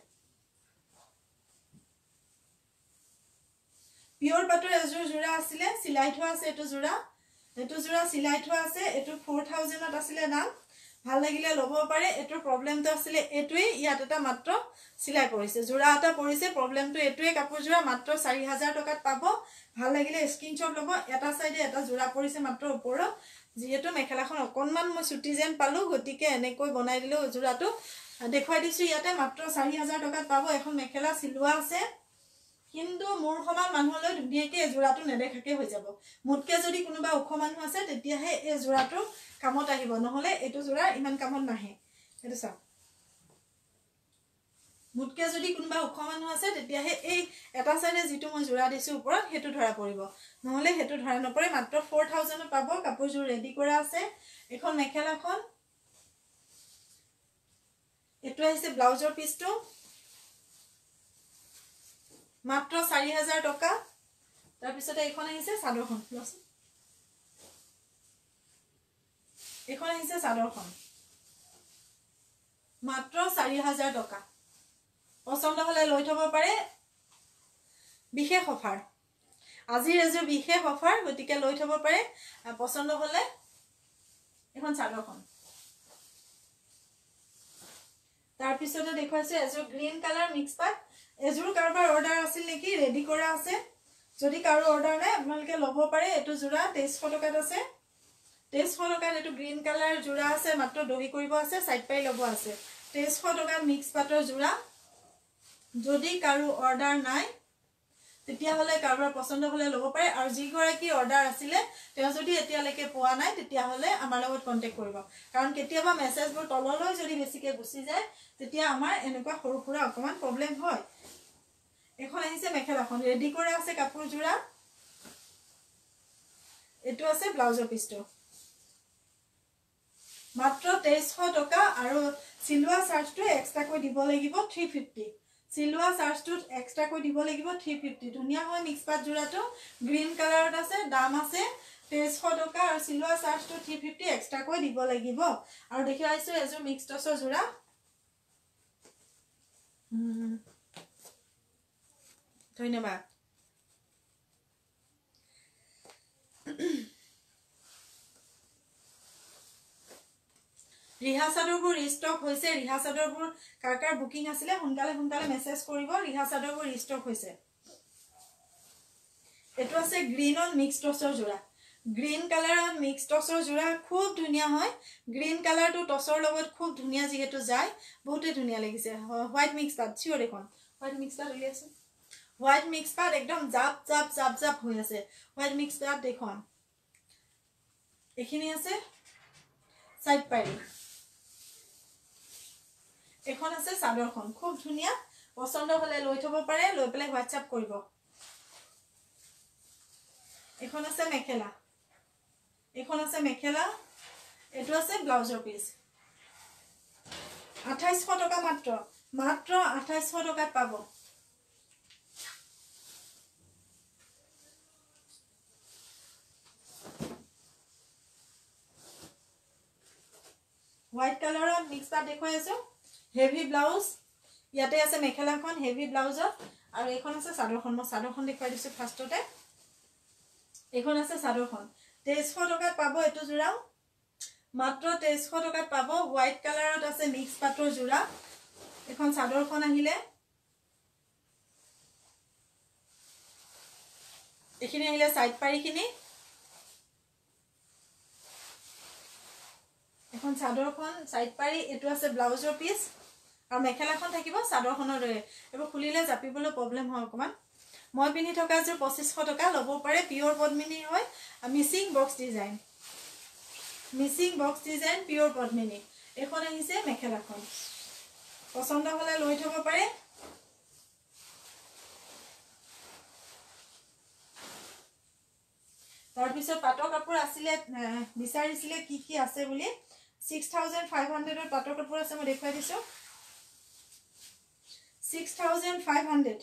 পিওর পাটৰ এযোৰ জোৰা আছিলে সিলাই থোৱা আছে এটো জোৰা সিলাই থোৱা আছে এটো 4000 ত আছিলে দাম ভাল লাগিলে ল'ব পাৰে এটো প্ৰবলেমটো আছিলে এটোই ইয়াত এটা মাত্ৰ সিলাই পৰিছে জোৰা এটা পৰিছে প্ৰবলেমটো এটোই কাপোৰ জোৰা মাত্ৰ 4000 টকাত পাব ভাল লাগিলে স্ক্ৰিনশ্বট ল'ব এটা সাইডে এটা জোৰা পৰিছে মাত্ৰ ওপৰত যেহেতু মেখেলাখন অকনমান মই ছুটি যেন পালো গতিকে এনেকৈ বনাই দিলো জোৰাটো দেখুৱাই দিছো ইয়াতে মাত্ৰ 4000 টকাত পাব এখন মেখেলা সিলোৱা আছে কিন্তু মোৰ সমান মানুহলৈ ধুনীয়াকে জোৰাটো নেদেখাকে হৈ যাব মুটকে যদি কোনোবা ওখ মানুহ আছে তেতিয়াহে এই জোৰাটো কামত আহিব নহলে এটো জোৰা ইমান কামত নাহে এটো চাওক মুটকে যদি কোনোবা ওখ মানুহ আছে তেতিয়াহে এই এটা সাইডে যেটো মই জোৰা দিছো ওপৰত হেতু ধৰা পৰিব নহলে হেতু ধৰা নপৰে মাত্ৰ 4000 পাব কাপোৰজোৰ ৰেডি কৰা আছে এখন মেখেলাখন এটো আহিছে ব্লাউজৰ পিসটো মাত্ৰ 4000 টকা তাৰ পিছতে এখন আহিছে চাদৰখন এখন আহিছে চাদৰখন মাত্ৰ 4000 টকা পছন্দ হলে লৈ থব পাৰে বিশেষ অফাৰ আজিৰ এযোৰ বিশেষ অফাৰ গতিকে লৈ থব পাৰে পছন্দ হলে এখন চাদৰখন তাৰ পিছতে দেখুৱাইছে এযোৰ গ্ৰীন কালাৰ মিক্স পাট এযোৰ কাৰোবাৰ অৰ্ডাৰ আছিল নেকি ৰেডি কৰা আছে যদি কাৰো অৰ্ডাৰ নাই আপোনালোকে ল'ব পাৰে এটো জোৰা 2300 টকাত আছে 2300 টকাত এটো গ্ৰীন কালাৰ জোৰা আছে মাত্ৰ দহি কৰিব আছে সাইড পাই ল'ব আছে 2300 টকাত মিক্স পাটৰ জোৰা যদি কাৰো অৰ্ডাৰ নাই তেতিয়া হলে কাৰোবাৰ পছন্দ হলে ল'ব পাৰে আৰু যি গৰাকী অৰ্ডাৰ আছিলে তেওঁ যদি এতিয়ালৈকে পোৱা নাই তেতিয়া হলে আমাৰ লগত কন্টাক্ট কৰিব কাৰণ কেতিয়াবা মেছেজবোৰ তললৈ যদি বেছিকে গুচি যায় তেতিয়া আমাৰ এনেকুৱা সৰু সৰু অকমান প্ৰবলেম হয় এখন আহিছে মেখেলাখন ৰেডি কৰা আছে কাপোৰ জোৰা এটো আছে ব্লাউজৰ পিসটো মাত্ৰ 2300 টকা আৰু সিলোৱা চাৰ্জটো এক্সট্ৰা কৈ দিব লাগিব 350 সিলোৱা চাৰ্জটো এক্সট্ৰা কৈ দিব লাগিব 350 ধুনীয়া হয় মিক্স পাট জোৰাটো গ্ৰীন কালাৰত আছে দাম আছে 2300 টকা আৰু সিলোৱা চাৰ্জটো 350 এক্সট্ৰা কৈ দিব লাগিব আৰু দেখাইছো এযোৰ মিক্স টছৰ জোৰা ধন্যবাদ ৰিহা চাদৰবোৰ ৰিষ্টক হৈছে ৰিহা চাদৰবোৰ কাৰ বুকিং আছিলে সোনকালে মেছেজ কৰিব ৰিহা চাদৰবোৰ ৰিষ্টক হৈছে এটো আছে গ্ৰীনৰ মিক্স টছৰ জোৰা গ্ৰীন কালাৰৰ মিক্স টছৰ জোৰা খুব ধুনিয়া হয় গ্ৰীন কালাৰটো টছৰ লগত খুব ধুনিয়া যেহেতু যায় বহুতে ধুনিয়া লাগিছে হোৱাইট মিক্স পাত চিও দেখোন হোৱাইট মিক্স পাত উলিয়াছে হোৱাইট মিক্স পাত একদম জাপ হৈ আছে হোৱাইট মিক্স পাত দেখোন এখিনি আছে সাইড পাৰি এখন আছে চাদৰখন খুব ধুনিয়া পছন্দ হলে লৈ থব পাৰে লৈ পেলে হোৱাটসঅ্যাপ কৰিব এখন আছে মেখেলা এটো আছে ব্লাউজৰ পিস 2800 টকা মাত্ৰ 2800 টকাত পাব হোয়াইট কালাৰৰ মিক্স পাত দেখুৱাই আছো হেভি ব্লাউজ ইয়াতে আছে মেখেলাখন হেভি ব্লাউজত আৰু এখন আছে চাদৰখন মই চাদৰখন দেখুৱাই দিছো ফাৰ্ষ্টতে এখন আছে চাদৰখন 2300 টকাত পাব এটো জোৰাও মাত্ৰ 2300 টকাত পাব হোয়াইট কালাৰত আছে মিক্স পাতৰ জোৰা এখন চাদৰখন আহিলে এখিনি আহিলে সাইড পাৰিখিনি এখন চাদৰখন সাইড পাৰি এটো আছে ব্লাউজৰ পিস আৰু মেখেলাখন থাকিব চাদৰখনৰ দৰে এব খুলিলে জাপিবলৈ প্ৰবলেম হয় অকমান মই পিনি থকা যে 2500 টকা লব পাৰে পিওর পদ্মিনী হয় Mising box design pure Padmini এখন আহিছে মেখেলাখন পছন্দ হলে লৈ থব পাৰে তাৰ পিছত পাটৰ কাপোৰ আছিলে বিচাৰিছিলে কি আছে বুলি 6500 ৰ পাটৰ কাপোৰ আছে মই দেখুৱাই দিছো 6500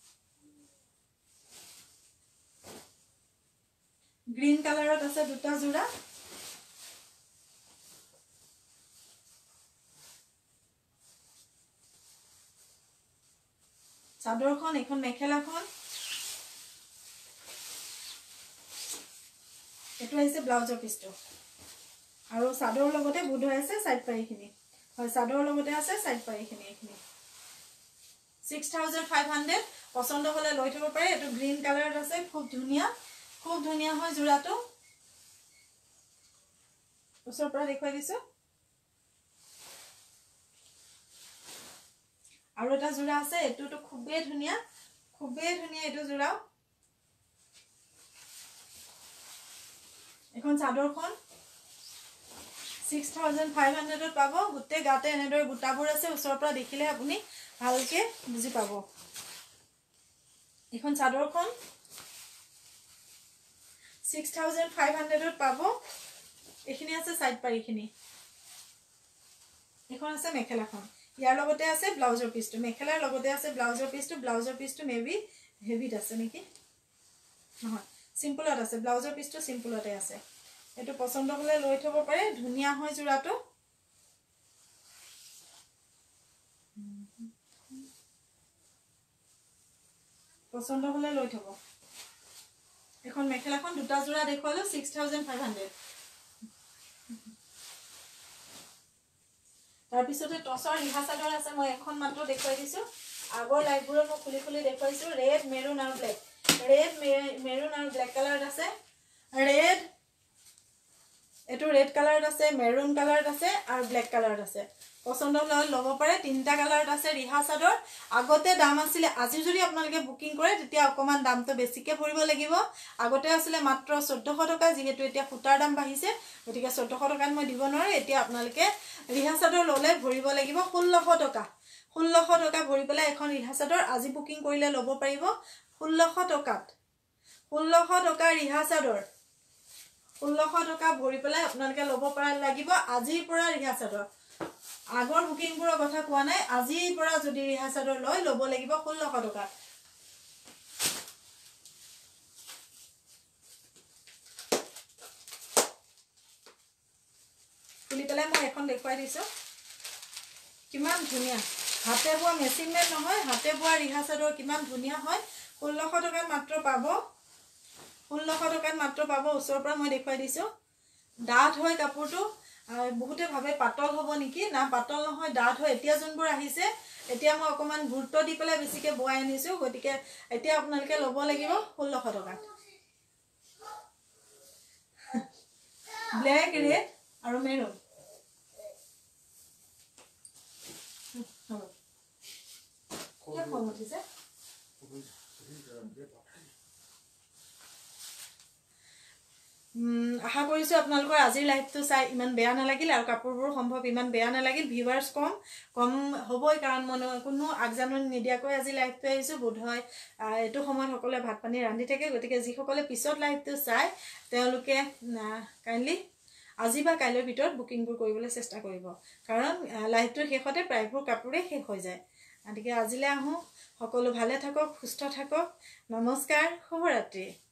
গ্ৰীন কালাৰত আছে দুটা জোৰা চাদৰখন এখন মেখেলাখন এটো আছে ব্লাউজৰ পিসটো আৰু চাদৰৰ লগতে বুধ আছে সাইড পাৰিখিনি হয় চাদৰৰ লগতে আছে সাইড পাৰিখিনি এখিনি 6500 পছন্দ হলে লৈ থব পাৰে এটো গ্ৰীন কালাৰত আছে খুব ধুনিয়া হয় জোৰাটো ওচৰৰ পৰা দেখুৱাই দিছো আৰু এটা জোৰা আছে এটোটো খুবেই ধুনিয়া এটো জোৰাও এখন চাদৰখন 6500 ত পাব গুটে গাতে এনেদৰে গুটাবোৰ আছে ওচৰৰ পৰা দেখিলে আপুনি ভালকে বুজি পাব এখন চাদৰখন 6500 ত পাব এখিনি আছে সাইড পাৰিখিনি এখন আছে মেখেলাখন ইয়াৰ লগতে আছে ব্লাউজৰ পিসটো মেখেলাৰ লগতে আছে ব্লাউজৰ পিসটো মেবি হেভিত আছে নেকি নহয় সিম্পলত আছে ব্লাউজৰ পিসটো সিম্পলতে আছে এটো পছন্দ হলে লৈ থব পাৰে ধুনিয়া হয় জোৰাটো পছন্দ হলে লৈ থব এখন মেখেলাখন দুটা জোৰা দেখুৱালো 6500 তাৰ পিছতে টছৰ ৰিহা চাদৰ আছে মই এখন মাত্ৰ দেখুৱাই দিছো আগৰ লাইভবোৰত মই খুলি দেখুৱাইছো ৰেড মেৰুন আৰু ব্লেক কালাৰত আছে ৰেড এটো ৰেড কালাৰত আছে মেৰুন কালাৰত আছে আৰু ব্লেক কালাৰত আছে পছন্দ হলে লব পাৰে তিনটা কালাৰত আছে ৰিহা চাদৰ আগতে দাম আছিল আজি যদি আপোনালোকে বুকিং কৰে তেতিয়া অকমান দামটো বেছিকে পৰিব লাগিব আগতে আছিল মাত্ৰ 1400 টকা যেহেতু এতিয়া ফুটাৰ দাম বাঢ়িছে গতিকে 1400 টকাত মই দিব নোৱাৰো এতিয়া আপোনালোকে ৰিহা চাদৰ ললে ভৰিব লাগিব 1600 টকা ভৰি পেলাই এখন ৰিহা চাদৰ আজি বুকিং কৰিলে লব পাৰিব 1600 টকাত 1600 টকা ৰিহা চাদৰ 1600 টকা ভৰি পেলাই আপোনালোকে লব পৰা লাগিব আজিৰ পৰা ৰিহা চাদৰ আগৰ বুকিংবোৰৰ কথা কোৱা নাই আজিৰ পৰা যদি ৰিহা চাদৰ লয় লব লাগিব 1600 টকা খুলি পেলাই মই এখন দেখুৱাই দিছো কিমান ধুনিয়া হাতে বোৱা মেচিন মেড নহয় হাতে বোৱা ৰিহা চাদৰ কিমান ধুনিয়া হয় 1600 টকাত মাত্ৰ পাব 1600 টকাত মাত্ৰ পাব ওচৰৰ পৰা মই দেখুৱাই দিছো ডাঠ হয় কাপোৰটো বহুতে ভাবে পাতল হ'ব নেকি না পাতল নহয় ডাঠ হয় এতিয়া যোনবোৰ আহিছে এতিয়া মই অকমান গুৰুত্ব দি পেলাই বেছিকে বয়াই আনিছো গতিকে এতিয়া আপোনালোকে ল'ব লাগিব 1600 টকা ব্লেক ৰেড আৰু মেৰুন কি ফল উঠিছে আশা কৰিছো আপোনালোকৰ আজিৰ লাইভটো চাই ইমান বেয়া নালাগিল আৰু কাপোৰবোৰ সম্ভৱ ইমান বেয়া নালাগিল ভিউৱাৰ্ছ কম হ'বই কাৰণ মই কোনো আগজাননী নিদিয়াকৈ আজি লাইভটো আহিছো বোধহয় এইটো সময়ত সকলোৱে ভাত পানী ৰান্ধি থাকে গতিকে যিসকলে পিছত লাইভটো চাই তেওঁলোকে কাইণ্ডলি আজি বা কাইলৈৰ ভিতৰত বুকিংবোৰ কৰিবলৈ চেষ্টা কৰিব কাৰণ লাইভটোৰ শেষতে প্ৰায়বোৰ কাপোৰে শেষ হৈ যায় গতিকে আজিলৈ আহোঁ সকলো ভালে থাকক সুস্থ থাকক নমস্কাৰ শুভৰাত্ৰি